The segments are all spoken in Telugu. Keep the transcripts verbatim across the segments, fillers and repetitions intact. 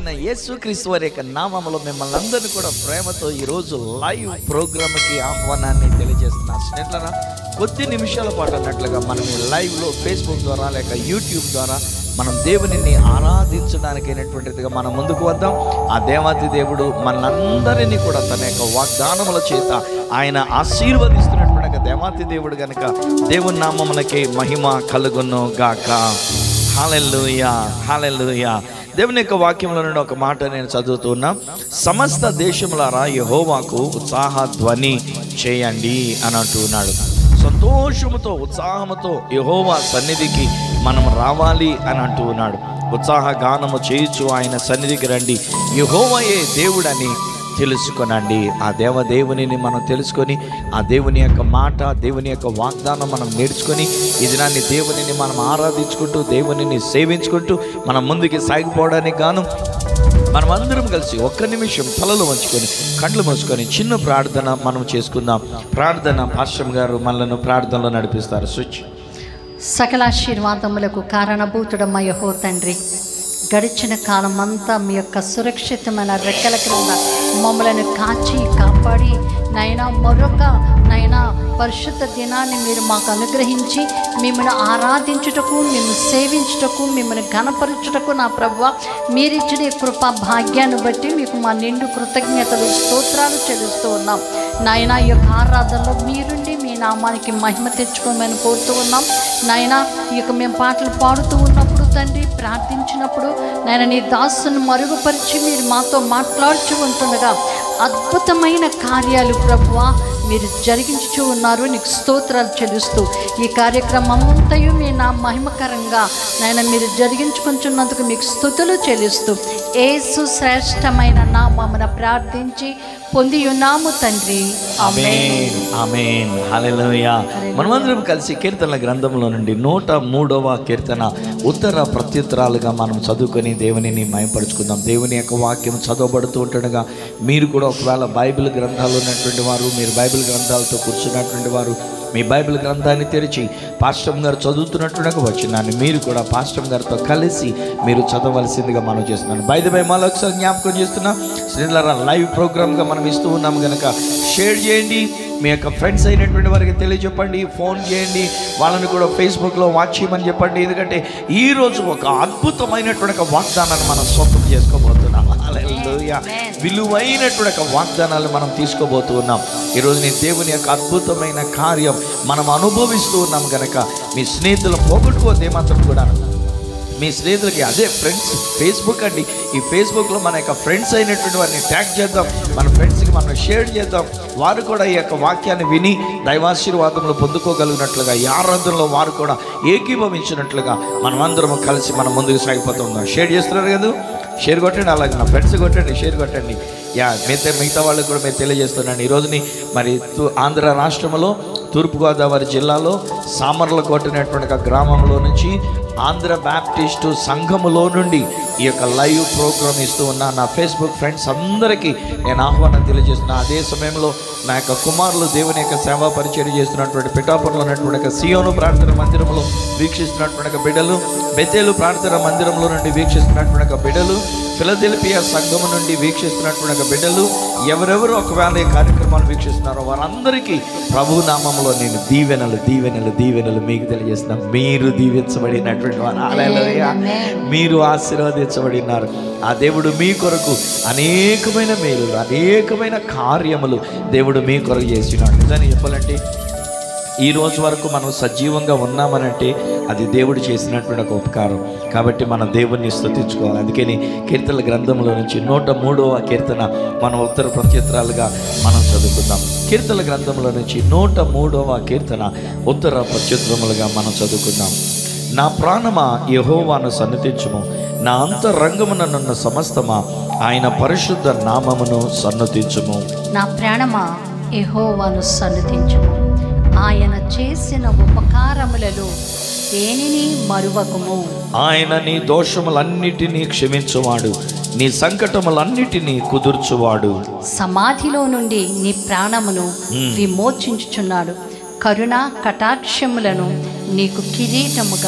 అయిన యేసుక్రీస్తు వారి యొక్క నామములో మిమ్మల్ని అందరినీ కూడా ప్రేమతో ఈరోజు లైవ్ ప్రోగ్రామ్కి ఆహ్వానాన్ని తెలియజేస్తున్నాను. స్నేహితులారా, కొద్ది నిమిషాల పాటు అన్నట్లుగా మనం ఈ లైవ్లో ఫేస్బుక్ ద్వారా లేక యూట్యూబ్ ద్వారా మనం దేవునిని ఆరాధించడానికి అయినటువంటిదిగా మనం ముందుకు వద్దాం. ఆ దేవాది దేవుడు మనందరినీ కూడా తన యొక్క వాగ్దానముల చేత ఆయన ఆశీర్వదిస్తున్నటువంటి దేవాది దేవుడు గనుక దేవుని నామములకి మహిమ కలుగును గాక. హల్లెలూయా, హల్లెలూయా. దేవుని యొక్క వాక్యంలో నుండి ఒక మాట నేను చదువుతున్నా. సమస్త దేశములారా యెహోవాకు ఉత్సాహ ధ్వని చేయండి అని అంటున్నాడు. సంతోషముతో ఉత్సాహముతో యెహోవా సన్నిధికి మనం రావాలి అని అంటూ ఉన్నాడు. ఉత్సాహ గానము చేయుచు ఆయన సన్నిధికి రండి, యెహోవాయే దేవుడని తెలుసుకొనండి. ఆ దేవదేవుని మనం తెలుసుకొని ఆ దేవుని యొక్క మాట, దేవుని యొక్క వాగ్దానం మనం నేర్చుకొని ఈ దినాన్ని దేవునిని మనం ఆరాధించుకుంటూ దేవునిని సేవించుకుంటూ మనం ముందుకి సాగిపోవడానికి గాను మనం అందరం కలిసి ఒక్క నిమిషం తలలు వంచుకొని కళ్ళు మూసుకొని చిన్న ప్రార్థన మనం చేసుకుందాం. ప్రార్థన పాస్టర్ గారు మనలను ప్రార్థనలో నడిపిస్తారు. స్విచ్. సకల ఆశీర్వాదములకు కారణభూతుడమ్మ యెహో తండ్రి, గడిచిన కాలం అంతా మీ యొక్క సురక్షితమైన రెక్కల క్రింద మమ్మలను కాచి కాపాడి నైనా మరొక నైనా పరిశుద్ధ దినాన్ని మీరు మాకు అనుగ్రహించి మిమ్మల్ని ఆరాధించుటకు, మిమ్మల్ని సేవించుటకు, మిమ్మల్ని ఘనపరచుటకు నా ప్రభువా మీరిచ్చిన ఈ కృపా భాగ్యాన్ని బట్టి మీకు మా నిండు కృతజ్ఞతలు స్తోత్రాలు చెల్లిస్తూ ఉన్నాం. నాయనా ఈ యొక్క ఆరాధనలో మీరుండి మీ నామానికి మహిమ తెచ్చుకోమని కోరుతూ ఉన్నాం. నాయనా ఈ యొక్క మేము పాటలు పాడుతూ ఉన్నప్పుడు తండ్రి, ప్రార్థించినప్పుడు నాయన నీ దాసుని మరుగుపరిచి మీరు మాతో మాట్లాడుచూ ఉంటుండగా అద్భుతమైన కార్యాలు ప్రభువా మీరు జరిగించుచూ ఉన్నారు. నీకు స్తోత్రాలు చెల్లిస్తూ ఈ కార్యక్రమం అంతయు మీ నా మహిమకరంగా నాయన మీరు జరిగించుకుంటున్నందుకు మీకు స్తుతులు చెల్లిస్తూ యేసు శ్రేష్టమైన నామమున ప్రార్థించి పొంది ఉన్నాము తండ్రి. ఆమేన్, ఆమేన్, హల్లెలూయా. మనమందరం కలిసి కీర్తనల గ్రంథంలో నుండి నూట మూడవ కీర్తన ఉత్తర ప్రత్యుత్తరాలుగా మనం చదువుకొని దేవునిని మహిమపరుచుకుందాం. దేవుని యొక్క వాక్యం చదవబడుతూ ఉంటుండగా మీరు కూడా ఒకవేళ బైబిల్ గ్రంథాలు ఉన్నటువంటి వారు, మీరు బైబిల్ గ్రంథాలతో కూర్చున్నటువంటి వారు మీ బైబిల్ గ్రంథాన్ని తెరిచి పాస్టర్ గారు చదువుతున్నట్టుగా వచ్చినాన్ని మీరు కూడా పాస్టర్ గారితో కలిసి మీరు చదవలసిందిగా మనం చేస్తున్నాను. బై ది బై మళ్ళీ ఒకసారి జ్ఞాపకం చేస్తున్నా, శ్రీలరా లైవ్ ప్రోగ్రామ్గా మనం ఇస్తూ ఉన్నాము కనుక షేర్ చేయండి, మీ యొక్క ఫ్రెండ్స్ అయినటువంటి వారికి తెలియజెప్పండి, ఫోన్ చేయండి, వాళ్ళని కూడా ఫేస్బుక్లో వాచ్ చేయమని చెప్పండి. ఎందుకంటే ఈరోజు ఒక అద్భుతమైనటువంటి ఒక వాగ్దానాన్ని మనం సొంతం చేసుకోబోతున్నాం. హల్లెలూయా. విలువైనటువంటి ఒక వాగ్దానాలు మనం తీసుకోబోతూ ఉన్నాం. ఈరోజు నీ దేవుని యొక్క అద్భుతమైన కార్యం మనం అనుభవిస్తూ ఉన్నాం కనుక మీ స్నేహితులు పోగొట్టుకోతే మాత్రం కూడా మీ స్నేహితులకి అదే ఫ్రెండ్స్ ఫేస్బుక్ అండి, ఈ ఫేస్బుక్లో మన యొక్క ఫ్రెండ్స్ అయినటువంటి వారిని ట్యాగ్ చేద్దాం, మన ఫ్రెండ్స్కి మనం షేర్ చేద్దాం. వారు కూడా ఈ యొక్క వాక్యాన్ని విని దైవాశీర్వాదంలో పొందుకోగలిగినట్లుగా ఈ ఆరాధనలో వారు కూడా ఏకీభవించినట్లుగా మనమందరం కలిసి మనం ముందుకు సాగిపోతున్నాం. షేర్ చేస్తున్నారు కదా, షేర్ కొట్టండి, అలాగే నా ఫ్రెండ్స్ కొట్టండి, షేర్ కొట్టండి. యా మిగతా మిగతా వాళ్ళకి కూడా మేము తెలియజేస్తున్నాను. ఈరోజుని మరి ఆంధ్ర రాష్ట్రంలో తూర్పుగోదావరి జిల్లాలో సామర్లకోట అనేటువంటి ఒక గ్రామంలో నుంచి ఆంధ్ర బ్యాప్టిస్టు సంఘములో నుండి ఈ యొక్క లైవ్ ప్రోగ్రామ్ ఇస్తూ ఉన్న నా ఫేస్బుక్ ఫ్రెండ్స్ అందరికీ నేను ఆహ్వానం తెలియజేస్తున్నా. అదే సమయంలో నా యొక్క కుమారులు దేవుని యొక్క సేవా పరిచయం చేస్తున్నటువంటి పిఠాపురంలో ఉన్నటువంటి ఒక సియోను ప్రార్థన మందిరంలో వీక్షిస్తున్నటువంటి ఒక బిడ్డలు, బెతేలు ప్రార్థన మందిరంలో నుండి వీక్షిస్తున్నటువంటి ఒక బిడ్డలు, ఫిలదెల్ఫియా సంఘము నుండి వీక్షిస్తున్నటువంటి ఒక బిడ్డలు, ఎవరెవరు ఒకవేళ ఈ కార్యక్రమాలు వీక్షిస్తున్నారో వారందరికీ ప్రభు నామంలో నేను దీవెనలు దీవెనలు దీవెనలు మీకు తెలియజేస్తున్నా. మీరు దీవించబడినటువంటి వారు, హల్లెలూయా, మీరు ఆశీర్వదించబడినారు. ఆ దేవుడు మీ కొరకు అనేకమైన మేలులు, అనేకమైన కార్యములు దేవుడు మీ కొరకు చేసినాడు. నిజాన్ని చెప్పాలంటే ఈ రోజు వరకు మనం సజీవంగా ఉన్నామనంటే అది దేవుడు చేసినటువంటి ఒక ఉపకారం. కాబట్టి మనం దేవుణ్ణి స్తుతించుకోవాలి. అందుకని కీర్తనల గ్రంథంలో నుంచి నూట మూడవ కీర్తన మనం ఉత్తర ప్రత్యుత్తరాలుగా మనం చదువుకుందాం. కీర్తనల గ్రంథంలో నుంచి నూట మూడవ కీర్తన ఉత్తర ప్రత్యుత్తరములుగా మనం చదువుకుందాం. నా ప్రాణమా యెహోవాను సన్నతించుము, నా అంతరంగముననున్న సమస్తమా ఆయన పరిశుద్ధ నామమును సన్నతించుము. నా ప్రాణమా యెహోవాను సన్నతించుము, ఆయన చేసిన ఉపకారములలో దేనిని మరువకుము. ఆయన నీ దోషములన్నిటినీ క్షమించువాడు, నీ సంకటములన్నిటినీ కుదుర్చువాడు. సమాధిలో నుండి నీ ప్రాణమును విమోచించుచున్నాడు, కరుణ కటాక్షములను నీకు కిరీటముగా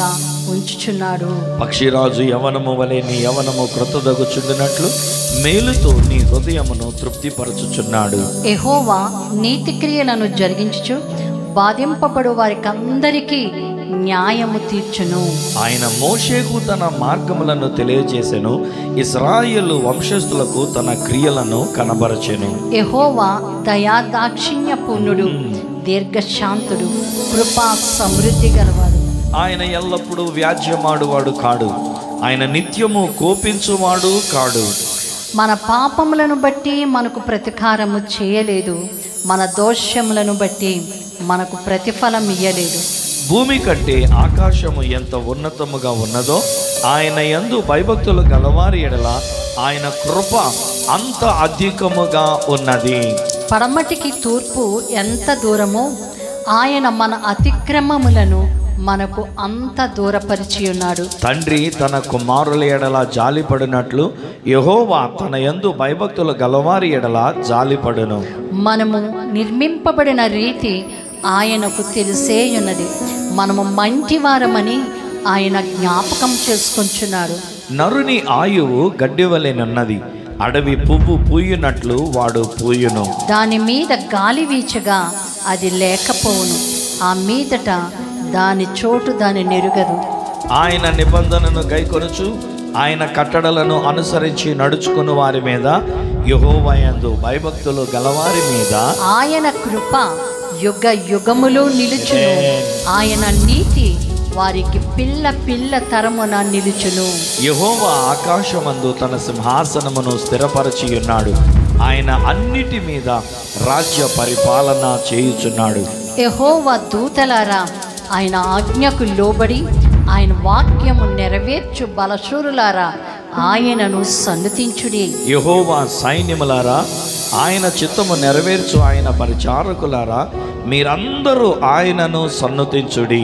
ఉంచుచున్నాడు. పక్షిరాజు యవనము వలె నీ యవనము క్రొత్తదగుచుండినట్లు మేలుతో నీ హృదయమును తృప్తిపరచుచున్నాడు. యెహోవా నీతి క్రియలను జరిగించుచు బాధింపబడు వారికందరికీ న్యాయము తీర్చును. ఆయన మోషేకు తన మార్గములను తెలియజేసెను, ఇశ్రాయేలు వంశస్థులకు తన క్రియలను కనబరచెను. యెహోవా దయా దాక్షిణ్య పూర్ణుడు, దీర్ఘశాంతుడు, కృపా సమృద్ధి గలవాడు. ఆయన ఎల్లప్పుడూ వ్యాజ్యమాడువాడు కాడు, ఆయన నిత్యము కోపించువాడు కాడు. మన పాపములను బట్టి మనకు ప్రతీకారము చేయలేదు, మన దోషములను బట్టి మనకు ప్రతిఫలం ఇయ్యలేదు. భూమి కంటే ఆకాశము ఎంత ఉన్నతముగా ఉన్నదో ఆయన యందు భయభక్తులు గలవారి ఎడల ఆయన కృప అంత అధికముగా ఉన్నది. పడమటికి తూర్పు ఎంత దూరమో ఆయన మన అతిక్రమములను మనకు అంత దూరపరిచి ఉన్నాడు. తండ్రి తన కుమారుల ఎడల జాలిపడినట్లు యెహోవా తన యందు భయభక్తులు గలవారి ఎడల జాలిపడును. మనము నిర్మింపబడిన రీతి ఆయనకు తెలిసే ఉన్నది, మనము మంటివారమని ఆయన జ్ఞాపకం చేసుకొంచున్నాడు. నరుని ఆయువు గడ్డివలెనున్నది, అడవి పువ్వు పూయునట్లు వాడు పూయును. దాని మీద గాలి వీచగా అది లేకపోవును, ఆ మీదట దాని చోటు దాని నెరుగదు. ఆయన నిబంధనను గైకొనుచు ఆయన కట్టడలను అనుసరించి నడుచుకుని వారి మీద యెహోవా యందు భయభక్తులు గలవారి మీద ఆయన కృప యుగ యుగములు నిలుచును, ఆయన నీతి వారికి పిల్ల పిల్ల తరమున నిలుచును. యెహోవా ఆకాశమందు తన సింహాసనమును స్థిరపరచి ఉన్నాడు, ఆయన అన్నిటి మీద రాజ్య పరిపాలన చేయుచున్నాడు. యెహోవా దూతలారా ఆయన ఆజ్ఞకు లోబడి ఆయన వాక్యము నెరవేర్చు బలశూరులారా ఆయనను సన్నుతించుడి. యెహోవా సైన్యములారా ఆయన చిత్తము నెరవేర్చు ఆయన పరిచారకులారా మీరందరూ ఆయనను సన్నుతించుడి.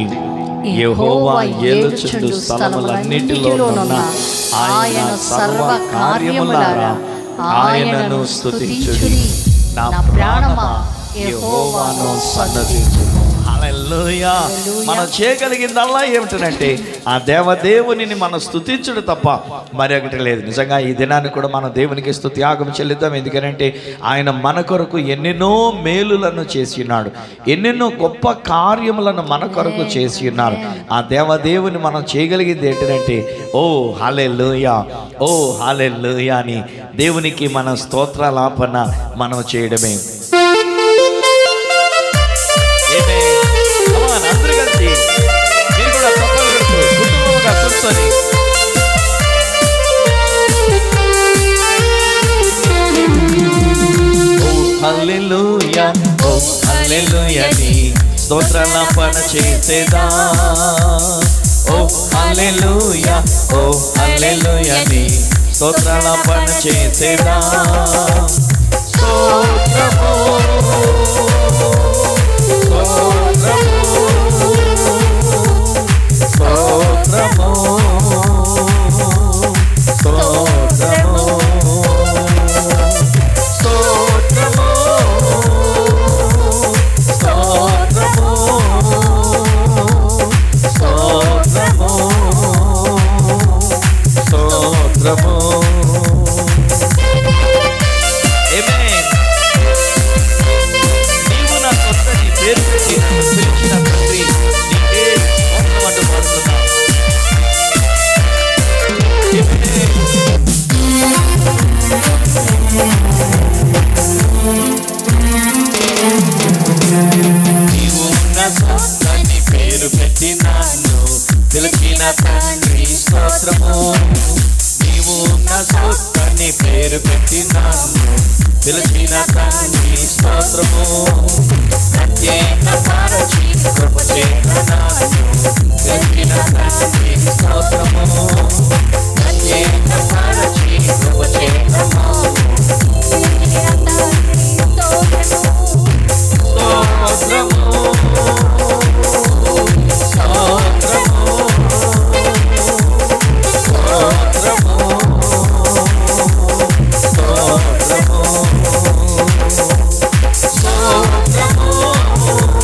యెహోవా ఏలుచుండు స్థలములన్నిటిలోనున్న ఆయన సర్వ కార్యములారా ఆయనను స్తుతించుడి. నా ప్రాణమా యెహోవాను సన్నతించుము. హల్లెలూయా. మనం చేయగలిగిందల్లా ఏమిటంటే ఆ దేవదేవుని మనం స్తుతించుడు తప్ప మరి ఒకటి లేదు. నిజంగా ఈ దినాన్ని కూడా మన దేవునికి స్తుతి యాగం చెల్లిద్దాం. ఎందుకంటే ఆయన మన కొరకు ఎన్నెన్నో మేలులను చేసి ఉన్నాడు, ఎన్నెన్నో గొప్ప కార్యములను మన కొరకు చేసి ఉన్నారు. ఆ దేవదేవుని మనం చేయగలిగింది ఏంటంటే ఓ హల్లెలూయా, ఓ హల్లెలూయా అని దేవునికి మన స్తోత్రాలాపన మనం చేయడమే. అందరూ కలిసి మీరు కూడా తప్పలు పెడుతూ కుటుంబంగా కూర్చొని ఓ హల్లెలూయా, ఓ హల్లెలూయా నీ స్తోత్రాలాపన చేసేదా. ఓ హల్లెలూయా, ఓ హల్లెలూయా నీ స్తోత్రాలాపన చేసేదా. స్తోత్రము స్తోత్రము స్తోత్రము స్తోత్రము స్తోత్రము స్తోత్రము స్తోత్రము. ఆమేన్. నీవు నా సొంత నీ పేరు పెట్టి నన్ను పిలిచిన తండ్రి నీకే స్తోత్రం అంటూ పాడుతున్నా. నీవు నా సొంత నీ పేరు పెట్టి నన్ను పిలిచిన తండ్రి స్తోత్రము. నీవు నా సొంత నీ పేరు పెట్టి నన్ను పిలిచిన తండ్రి స్తోత్రము. ప్రత్యేక పరచి కృప చేత నన్ను పిలిచిన తండ్రి స్తోత్రము. ప్రత్యేక పరచి కృప చేత స్తోత్రము స్తోత్రము స్తోత్రము స్తోత్రము స్తోత్రము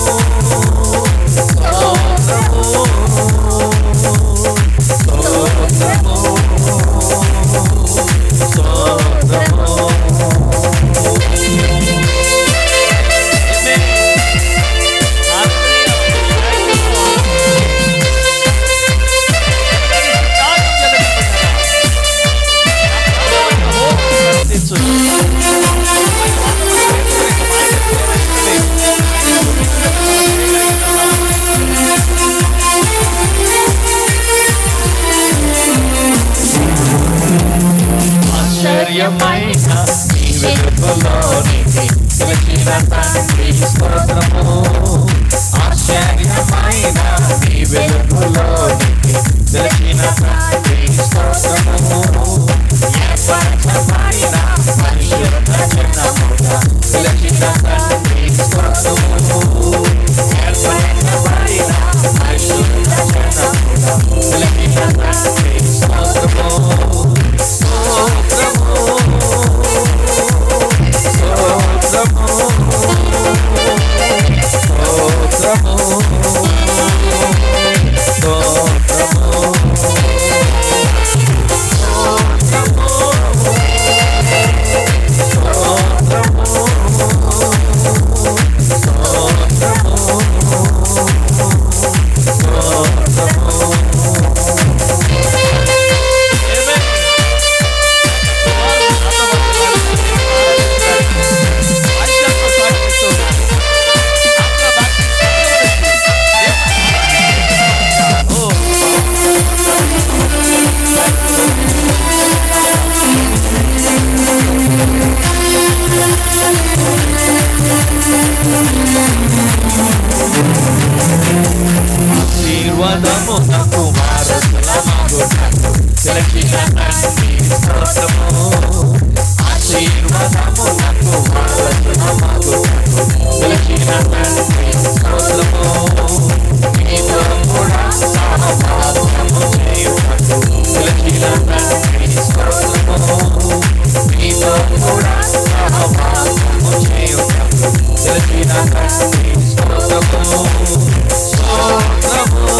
ఆశీర్వాదము నాకు వారసులమగుటకు తెలిసిన తండ్రి స్తోత్రము. ఆశీర్వాదము నాకు వారసులమగుటకు తెలిసిన తండ్రి స్తోత్రము. నీతో కూడా సహవాసము చేయుటకు తెలిసిన తండ్రి స్తోత్రము. నీతో కూడా సహవాసము చేయుటకు తెలిసిన తండ్రి స్తోత్రము. స్తోత్రము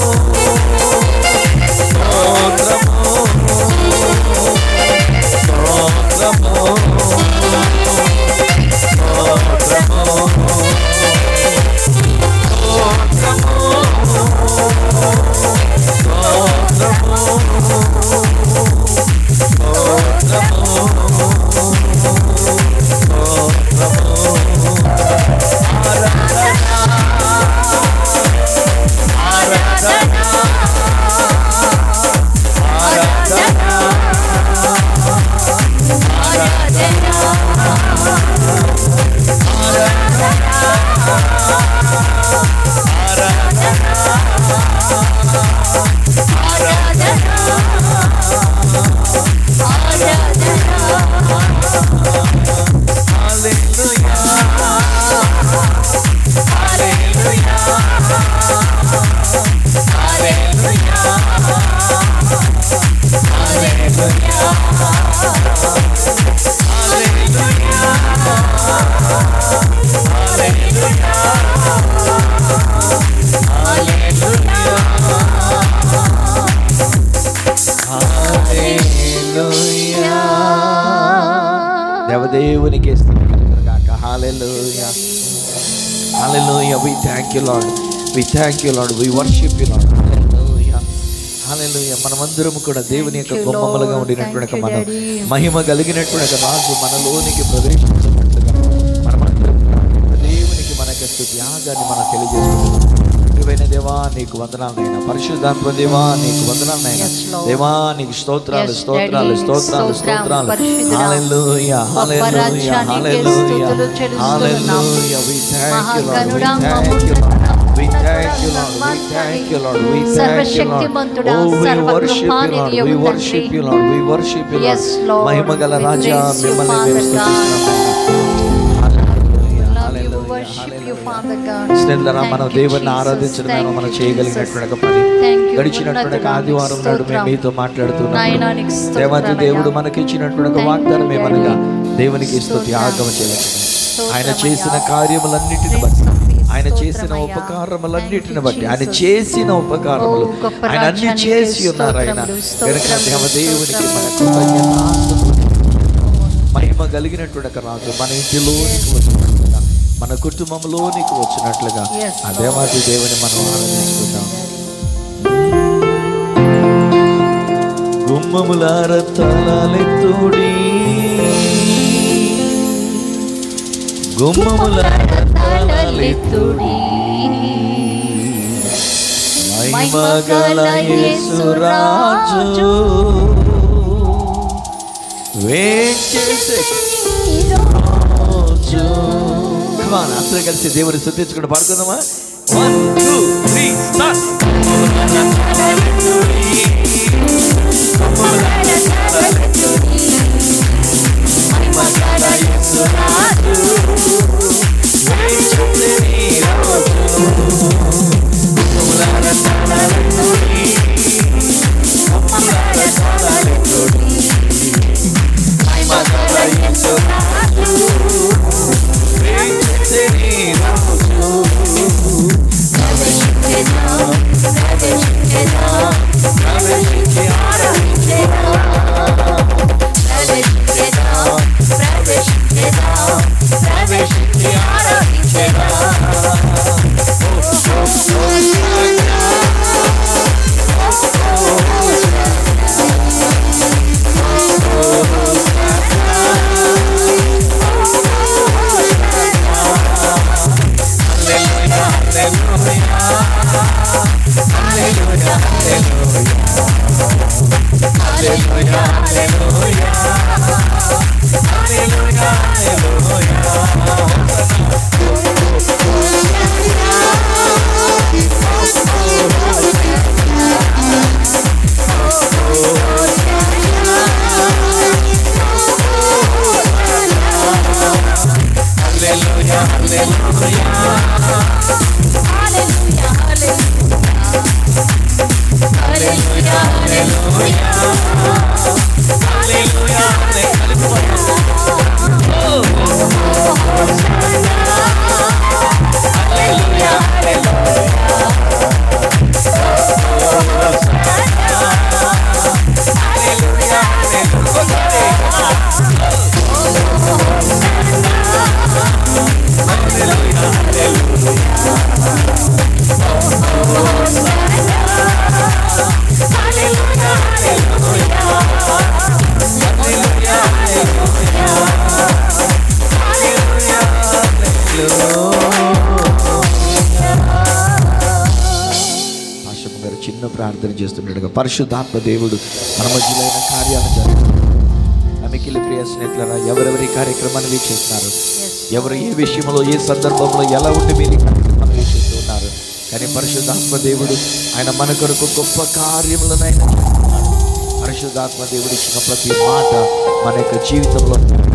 దేవదేవునికి స్తోత్రముగాక. హల్లెలూయా హల్లెలూయా. we thank you Lord, we thank you Lord, we worship you Lord. హల్లెలూయా హల్లెలూయా. మనమందరం కూడా దేవుని యొక్క గొప్పములుగా ఉండినటువంటి మనం మహిమ కలిగినటువంటి రాజు మనలోనికి ప్రవేశించినట్లుగా మనమందరం దేవునికి మన యొక్క త్యాగాన్ని మనం తెలియజేస్తున్నాం. దేవా నీకు వందనాలైనా, పరిశుద్ధాత్మ దేవా నీకు వందనాలైనా, దేవా నీకు స్తోత్రాలు స్తోత్రాలు స్తోత్రాలు స్తోత్రాలు. హల్లెలూయా హల్లెలూయా హల్లెలూయా హల్లెలూయా. we thank you Lord, we thank you Lord, we thank you Lord, we thank you Lord, we thank you Lord. Oh, we worship you Lord, we worship you Lord, we worship you Lord. మహిమగల రాజా మిమ్మల్ని మేము స్తుతిస్తున్నాము. స్నేహితులారా, మనం దేవుని ఆరాధించడం మనం చేయగలిగినటువంటి పని. గడిచినటువంటి ఆదివారం నాడు మేము మీతో మాట్లాడుతున్నాం. దేవాది దేవుడు మనకి ఇచ్చినటువంటి వాగ్దానం ఏమనగా దేవునికి స్తుతి ఆగమ చేయలేదు. ఆయన చేసిన కార్యములన్నిటిని బట్టి, ఆయన చేసిన ఉపకారములన్నిటిని బట్టి, ఆయన చేసిన ఉపకారములు ఆయన అన్ని చేసి ఉన్నారు. ఆయన కనుక దేవదేవునికి మన కృతజ్ఞతాస్తుతులు. మహిమ కలిగినటువంటి రాజు మన ఇంటిలోనికి వచ్చినట్లుగా, మన కుటుంబంలోనికి వచ్చినట్లుగా ఆ దేవాది దేవుని మనం ఆరాధించుకుందాం. గుమ్మములార తలలెత్తుడి, గుమ్మములార తలలెత్తుడి, మహిమగల యేసురాజు వేంచేసే రోజు. అందరూ కలిసి దేవుని స్తుతించుకుంటూ పాడుకుందామా? One two three start. చిన్న ప్రార్థన చేస్తుండగా పరిశుద్ధాత్మ దేవుడు మన మధ్యలో అయిన కార్యాలు జరుగుతుంది. మిక్కిలి ప్రియ స్నేహితులారా, ఎవరెవరి కార్యక్రమాన్ని వీక్షిస్తున్నారు, ఎవరు ఏ విషయంలో ఏ సందర్భంలో ఎలా ఉండి మీరు ఈ కార్యక్రమాన్ని వీక్షిస్తున్నారు, కానీ పరిశుద్ధాత్మ దేవుడు ఆయన మన కొరకు గొప్ప కార్యములనైనా చేస్తున్నాడు. పరిశుద్ధాత్మ దేవుడు ఇచ్చిన ప్రతి మాట మన యొక్క జీవితంలో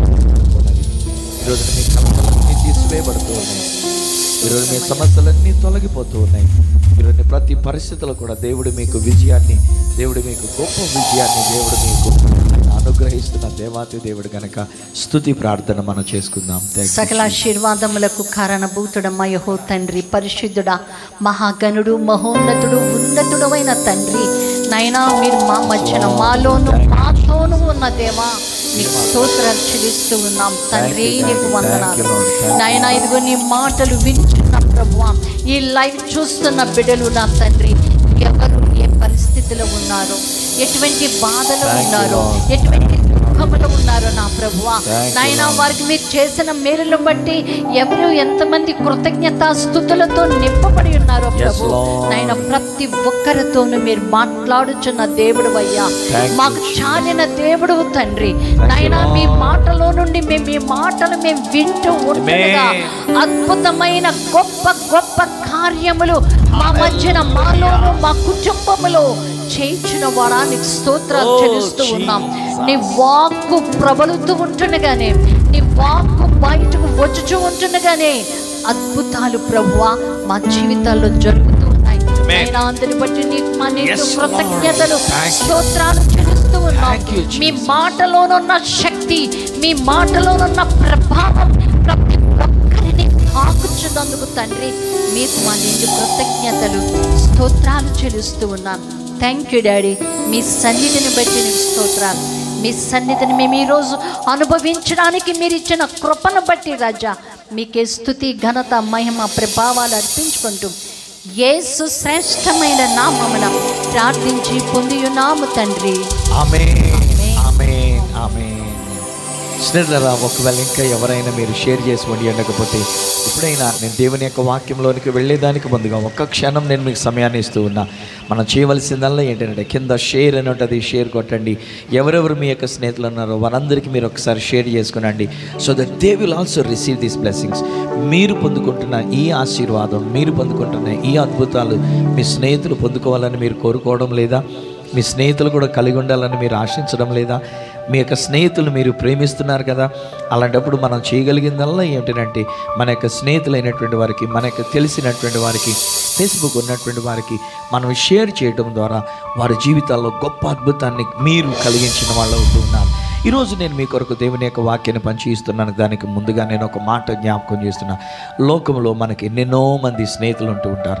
ఈరోజు మీ కలతలన్నీ తీసివేయబడుతూ ఉన్నాయి. ఈరోజు మీ సమస్యలన్నీ తొలగిపోతూ ఉన్నాయి. ఈరోజు ప్రతి పరిస్థితుల్లో కూడా దేవుడు మీకు విజయాన్ని, దేవుడు మీకు గొప్ప విజయాన్ని దేవుడు మీకు అనుగ్రహిస్తున్న దేవాతి దేవుడు కనుక స్తుతి ప్రార్థన మనం చేసుకుందాం. సకల ఆశీర్వాదములకు కారణభూతుడమ్మ యెహోవా తండ్రి, పరిశుద్ధుడా, మహాగణుడు, మహోన్నతుడు, ఉన్నతుడమైన తండ్రి, నైనా మీరు మా మధ్యన మాలోను మాతోను ఉన్న దేవా, నీకు స్తోత్రాలు చెల్లిస్తూ ఉన్నాం తండ్రి. నీకు వందనాలు నాయనా. ఇదిగో నీ మాటలు వింటున్న ప్రభువా, ఈ లైవ్ చూస్తున్న బిడ్డలు నా తండ్రి, ఎవరు ఏ పరిస్థితిలో ఉన్నారో, ఎటువంటి బాధలో ఉన్నారో, ఎటువంటి దుఃఖంలో ఉన్నారో నా ప్రభువా నాయనా, వారికి మీరు చేసిన మేలును బట్టి ఎవరు ఎంతమంది కృతజ్ఞతా స్తుతులతో నింపబడి ఉన్నారో ప్రభు నాయన, ప్రతి ఒక్కరితోనూ మీరు మాట్లాడుచున్న దేవుడు అయ్యా, మాకు చాలిన దేవుడు తండ్రి నాయనా. మీ మాటలో నుండి మేము మీ మాటలు మేము వింటూ ఉండగా అద్భుతమైన గొప్ప గొప్ప కార్యములు మా మధ్యన, మాలోను మా కుటుంబములో చేయించిన వాడా నీకు స్తోత్రాలు చెల్లిస్తూ ఉన్నాం. నీ వాక్కు ప్రబలుతూ ఉంటుండగానే, నీ వాక్కు బయటకు వచ్చుచూ ఉంటుండగానే అద్భుతాలు ప్రభువా మా జీవితాల్లో జరుగుతూ ఉన్నాయి. అయినా అందరిని బట్టి నీకు మా నీకు కృతజ్ఞతలు స్తోత్రాలు చెల్లిస్తూ ఉన్నాం. మీ మాటలోనున్న శక్తి, మీ మాటలోనున్న ప్రభావం ప్రతి ఒక్కరిని తాకుచున్నందుకు తండ్రి మీకు మా నిండు కృతజ్ఞతలు స్తోత్రాలు చెల్లిస్తూ ఉన్నాను. Thank you daddy. మీ సన్నిధిని బట్టి నీకు స్తోత్రాలు. మీ సన్నిధిని మేము ఈరోజు అనుభవించడానికి మీరు ఇచ్చిన కృపను బట్టి రాజా మీకే స్తుతి, ఘనత, మహిమ, ప్రభావాలు అర్పించుకుంటూ యేసు శ్రేష్టమైన నామమున ప్రార్థించి పొందియున్నాము తండ్రి. ఆమేన్, ఆమేన్, ఆమేన్. స్నేహితులారా, ఒకవేళ ఇంకా ఎవరైనా మీరు షేర్ చేసుకోండి ఉండకపోతే, ఎప్పుడైనా నేను దేవుని యొక్క వాక్యంలోనికి వెళ్ళేదానికి ముందుగా ఒక్క క్షణం నేను మీకు సమయాన్ని ఇస్తూ ఉన్నా. మనం చేయవలసిందల్లా ఏంటంటే కింద షేర్ అని ఉంటుంది, షేర్ కొట్టండి. ఎవరెవరు మీ యొక్క స్నేహితులు ఉన్నారో వారందరికీ మీరు ఒకసారి షేర్ చేసుకునండి. So that they will also receive these blessings. మీరు పొందుకుంటున్న ఈ ఆశీర్వాదం, మీరు పొందుకుంటున్న ఈ అద్భుతాలు మీ స్నేహితులు పొందుకోవాలని మీరు కోరుకోవడం లేదా? మీ స్నేహితులు కూడా కలిగి ఉండాలని మీరు ఆశించడం లేదా? మీ యొక్క స్నేహితులు మీరు ప్రేమిస్తున్నారు కదా, అలాంటప్పుడు మనం చేయగలిగిందల్లా ఏమిటంటే మన యొక్క స్నేహితులైనటువంటి వారికి, మన యొక్క తెలిసినటువంటి వారికి, ఫేస్బుక్ ఉన్నటువంటి వారికి మనం షేర్ చేయడం ద్వారా వారి జీవితాల్లో గొప్ప అద్భుతాన్ని మీరు కలిగించిన వాళ్ళు అవుతూ ఉన్నారు. ఈరోజు నేను మీ కొరకు దేవుని యొక్క వాక్యాన్ని పంచి ఇస్తున్నాను. దానికి ముందుగా నేను ఒక మాట జ్ఞాపకం చేస్తున్నా. లోకంలో మనకి ఎన్నెన్నో మంది స్నేహితులు ఉంటూ ఉంటారు,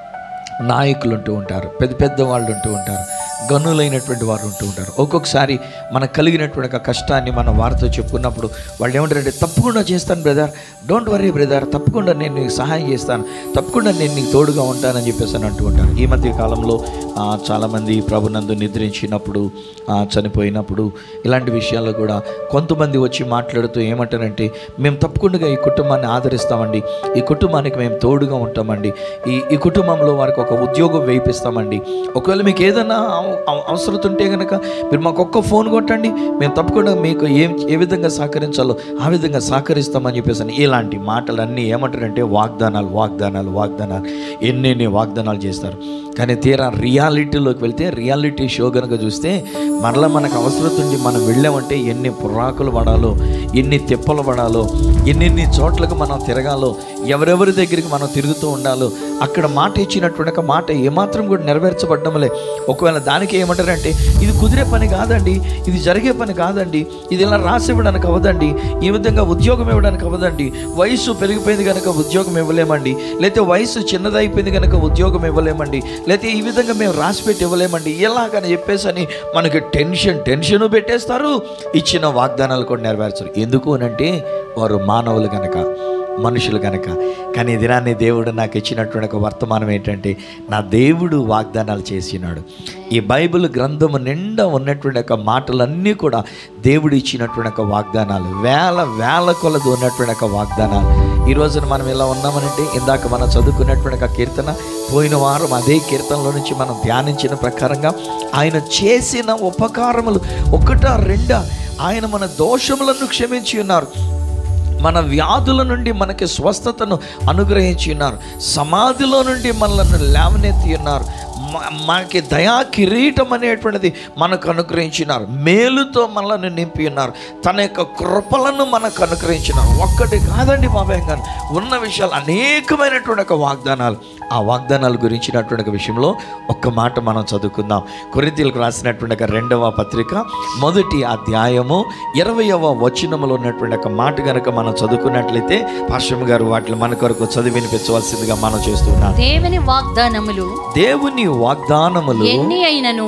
నాయకులు ఉంటూ ఉంటారు, పెద్ద పెద్ద వాళ్ళు ఉంటూ ఉంటారు, గనులైనటువంటి వారు ఉంటూ ఉంటారు. ఒక్కొక్కసారి మనకు కలిగినటువంటి ఒక కష్టాన్ని మనం వారితో చెప్పుకున్నప్పుడు వాళ్ళు ఏమంటారంటే, తప్పకుండా చేస్తాను బ్రదర్, డోంట్ వరీ బ్రదర్, తప్పకుండా నేను నీకు సహాయం చేస్తాను, తప్పకుండా నేను నీకు తోడుగా ఉంటానని చెప్పేసి అని అంటూ ఉంటాను. ఈ మధ్య కాలంలో చాలామంది ప్రభునందు నిద్రించినప్పుడు, చనిపోయినప్పుడు, ఇలాంటి విషయాల్లో కూడా కొంతమంది వచ్చి మాట్లాడుతూ ఏమంటారంటే, మేము తప్పకుండా ఈ కుటుంబాన్ని ఆదరిస్తామండి, ఈ కుటుంబానికి మేము తోడుగా ఉంటామండి, ఈ ఈ కుటుంబంలో వారికి ఒక ఉద్యోగం వేయిస్తామండి, ఒకవేళ మీకు ఏదైనా అవసరం ఉంటే కనుక మీరు మాకు ఒక్క ఫోన్ కొట్టండి, మేము తప్పకుండా మీకు ఏం ఏ విధంగా సహకరించాలో ఆ విధంగా సహకరిస్తామని చెప్పేసి ఇలాంటి మాటలన్నీ ఏమంటారంటే వాగ్దానాలు వాగ్దానాలు వాగ్దానాలు ఎన్నెన్ని వాగ్దానాలు చేస్తారు. కానీ తీరా రియాలిటీలోకి వెళ్తే, రియాలిటీ షో కనుక చూస్తే మరలా మనకు అవసరం ఉండి మనం వెళ్ళామంటే ఎన్ని పుర్రాకులు పడాలో, ఎన్ని తిప్పలు పడాలో, ఎన్నెన్ని చోట్లకు మనం తిరగాలో, ఎవరెవరి దగ్గరికి మనం తిరుగుతూ ఉండాలో, అక్కడ మాట ఇచ్చినటువంటి ఒక మాట ఏమాత్రం కూడా నెరవేర్చబడ్డంలే. ఒకవేళ దానికి ఏమంటారంటే ఇది కుదిరే పని కాదండి, ఇది జరిగే పని కాదండి, ఇది ఇలా రాసి ఇవ్వడానికి అవ్వదండి, ఈ విధంగా ఉద్యోగం ఇవ్వడానికి అవ్వదండి, వయసు పెరిగిపోయింది కనుక ఉద్యోగం ఇవ్వలేమండి, లేకపోతే వయసు చిన్నదైపోయింది కనుక ఉద్యోగం ఇవ్వలేమండి, లేకపోతే ఈ విధంగా మేము రాసి పెట్టి ఇవ్వలేమండి, ఎలాగని చెప్పేసి అని మనకి టెన్షన్ టెన్షన్ పెట్టేస్తారు. ఇచ్చిన వాగ్దానాలు కూడా నెరవేర్చరు. ఎందుకు అనంటే వారు మానవులు కనుక, మనుషులు కనుక. కానీ ఈ దినాన్ని దేవుడు నాకు ఇచ్చినటువంటి ఒక వర్తమానం ఏంటంటే నా దేవుడు వాగ్దానాలు చేసినాడు. ఈ బైబిల్ గ్రంథము నిండా ఉన్నటువంటి ఒక మాటలన్నీ కూడా దేవుడు ఇచ్చినటువంటి ఒక వాగ్దానాలు, వేల వేల కొలది ఉన్నటువంటి ఒక వాగ్దానాలు. ఈ రోజున మనం ఇలా ఉన్నామనంటే ఇందాక మనం చదువుకున్నటువంటి ఒక కీర్తన, పోయిన వారం అదే కీర్తనలో నుంచి మనం ధ్యానించిన ప్రకారంగా ఆయన చేసిన ఉపకారములు ఒకటా రెండా, ఆయన మన దోషములను క్షమించి ఉన్నారు, మన వ్యాధుల నుండి మనకి స్వస్థతను అనుగ్రహించి ఉన్నారు, సమాధిలో నుండి మనల్ని లేవనెత్తి ఉన్నారు, మనకి దయా కిరీటం అనేటువంటిది మనకు అనుగ్రహించినారు, మేలుతో మనల్ని నింపి ఉన్నారు, తన యొక్క కృపలను మనకు అనుగ్రహించినారు. ఒక్కటి కాదండి బాబాయ్ గారు, ఉన్న విషయాలు అనేకమైనటువంటి ఒక వాగ్దానాలు. ఆ వాగ్దానాల గురించినటువంటి ఒక విషయంలో ఒక్క మాట మనం చదువుకుందాం. కొరింథీయులకు రాసినటువంటి ఒక రెండవ పత్రిక మొదటి అధ్యాయము ఇరవయవ వచనములో ఉన్నటువంటి ఒక మాట కనుక మనం చదువుకున్నట్లయితే పాస్టర్ గారు వాటిని మన కొరకు చదివి వినిపించవలసిందిగా మనం చేస్తున్నాం. దేవుని వాగ్దానములు దేవుని వాగ్దానములు ఎన్ని అయినను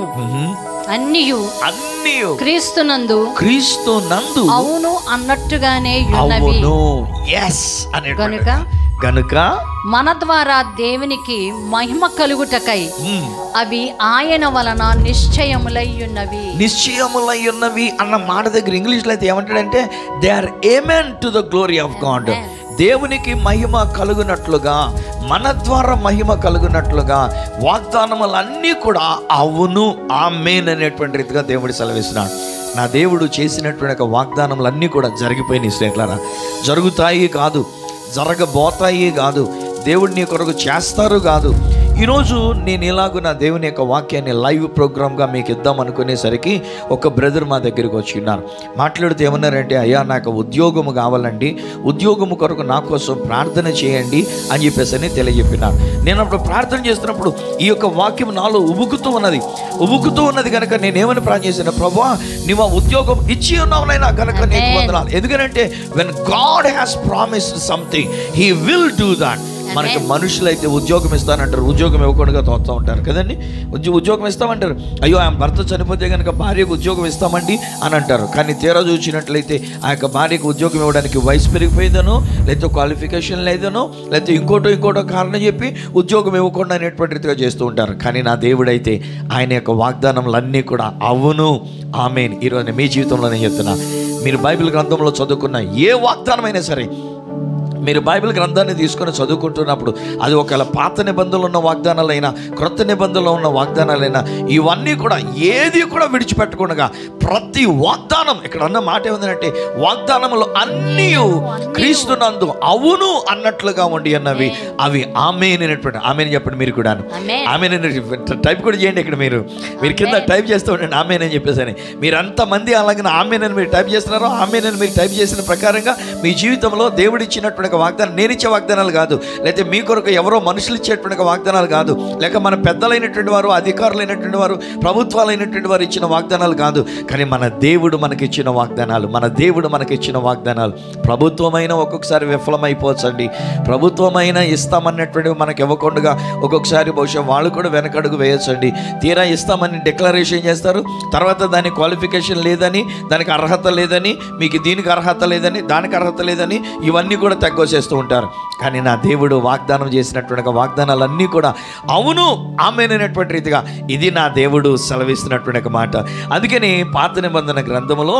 అన్నియు అన్నియు క్రీస్తునందు క్రీస్తునందు అవును అన్నట్టుగానే ఉన్నవి. అవును, yes అనే గనుక గనుక మన ద్వారా దేవునికి మహిమ కలుగుటకై అవి ఆయన వలన నిశ్చయములై ఉన్నవి. నిశ్చయములై ఉన్నవి అన్న మాట దగ్గర ఇంగ్లీష్లో అయితే ఏమంటాడంటే they are amen to the glory of God. దేవునికి మహిమ కలుగునట్లుగా, మన ద్వారా మహిమ కలుగునట్లుగా వాగ్దానములన్నీ కూడా అవును ఆమేన్ అనేటువంటి రీతిగా దేవుడు సెలవిస్తున్నాడు. నా దేవుడు చేసినటువంటి ఒక వాగ్దానములన్నీ కూడా జరిగిపోయినాయి స్నేహితులారా. జరుగుతాయి కాదు, జరగబోతాయి కాదు, దేవుడు నీ కొరకు చేస్తారు కాదు. ఈరోజు నేను ఇలాగూ నా దేవుని యొక్క వాక్యాన్ని లైవ్ ప్రోగ్రామ్గా మీకు ఇద్దాం అనుకునేసరికి ఒక బ్రదర్ మా దగ్గరికి వచ్చి ఉన్నారు. మాట్లాడితే ఏమన్నారంటే, అయ్యా నాకు ఉద్యోగము కావాలండి, ఉద్యోగము కొరకు నా కోసం ప్రార్థన చేయండి అని చెప్పేసి అని తెలియజెప్పినారు. నేను అప్పుడు ప్రార్థన చేస్తున్నప్పుడు ఈ యొక్క వాక్యం నాలో ఉబుకుతూ ఉన్నది ఉబుకుతూ ఉన్నది కనుక నేనేమని ప్రార్థన చేశాను, ప్రభువా నువ్వు ఉద్యోగం ఇచ్చి ఉన్నావునైనా కనుక నీకు వందనాలు. ఎందుకంటే when God has promised something he will do that. మనకి మనుషులైతే ఉద్యోగం ఇస్తానంటారు, ఉద్యోగం ఇవ్వకుండా తోస్తూ ఉంటారు కదండి. ఉద్యోగం ఇస్తామంటారు, అయ్యో ఆయన భర్త చనిపోతే కనుక భార్యకు ఉద్యోగం ఇస్తామండి అని అంటారు. కానీ తీరా చూసినట్లయితే ఆ యొక్క భార్యకు ఉద్యోగం ఇవ్వడానికి వయసు పెరిగిపోయిందనో, లేకపోతే క్వాలిఫికేషన్ లేదనో, లేకపోతే ఇంకోటో ఇంకోటో కారణం చెప్పి ఉద్యోగం ఇవ్వకుండా అనేటువంటి రీతిగా చేస్తూ ఉంటారు. కానీ నా దేవుడైతే ఆయన యొక్క వాగ్దానములన్నీ కూడా అవును ఆమేన్. ఈరోజు మీ జీవితంలో నేను చెప్తున్నా, మీరు బైబిల్ గ్రంథంలో చదువుకున్న ఏ వాగ్దానమైనా సరే, మీరు బైబిల్ గ్రంథాన్ని తీసుకొని చదువుకుంటున్నప్పుడు అది ఒకవేళ పాత నిబంధనలు ఉన్న వాగ్దానాలైనా, క్రొత్త నిబంధనలో ఉన్న వాగ్దానాలైనా, ఇవన్నీ కూడా ఏది కూడా విడిచిపెట్టకుండా ప్రతి వాగ్దానం, ఇక్కడ అన్న మాట ఏముందంటే వాగ్దానములు అన్నీ క్రీస్తునందు అవును అన్నట్లుగా ఉండి అన్నవి అవి ఆమేన్ అనేటువంటి. ఆమేన్ చెప్పండి మీరు కూడా, ఆమేన్ టైప్ కూడా చేయండి. ఇక్కడ మీరు మీరు కింద టైప్ చేస్తూ ఉండండి ఆమేన్ అని చెప్పేసి అని. మీరు అంతమంది అలాగే ఆమేన్ అని మీరు టైప్ చేస్తున్నారో, ఆమేన్ అని మీరు టైప్ చేసిన ప్రకారంగా మీ జీవితంలో దేవుడు ఇచ్చినటువంటి వాగ్దానం, నేను ఇచ్చే వాగ్దానాలు కాదు, లేకపోతే మీ కొరకు ఎవరో మనుషులు ఇచ్చేటువంటి వాగ్దానాలు కాదు, లేక మన పెద్దలైనటువంటి వారు, అధికారులైనటువంటి వారు, ప్రభుత్వాలైనటువంటి వారు ఇచ్చిన వాగ్దానాలు కాదు. కానీ మన దేవుడు మనకి ఇచ్చిన వాగ్దానాలు, మన దేవుడు మనకి ఇచ్చిన వాగ్దానాలు. ప్రభుత్వమైన ఒక్కొక్కసారి విఫలమైపోవచ్చండి. ప్రభుత్వమైన ఇస్తామన్నటువంటివి మనకి ఇవ్వకుండా ఒక్కొక్కసారి బహుశా వాళ్ళు కూడా వెనకడుగు వేయచ్చండి. తీరా ఇస్తామని డిక్లరేషన్ చేస్తారు, తర్వాత దానికి క్వాలిఫికేషన్ లేదని, దానికి అర్హత లేదని, మీకు దీనికి అర్హత లేదని, దానికి అర్హత లేదని, ఇవన్నీ కూడా తగ్గొచ్చేస్తూ ఉంటారు. కానీ నా దేవుడు వాగ్దానం చేసినటువంటి వాగ్దానాలన్నీ కూడా అవును ఆమేన్ అనేటువంటి రీతిగా ఇది నా దేవుడు సెలవిస్తున్నటువంటి ఒక మాట. అందుకని పాత నిబంధన గ్రంథములో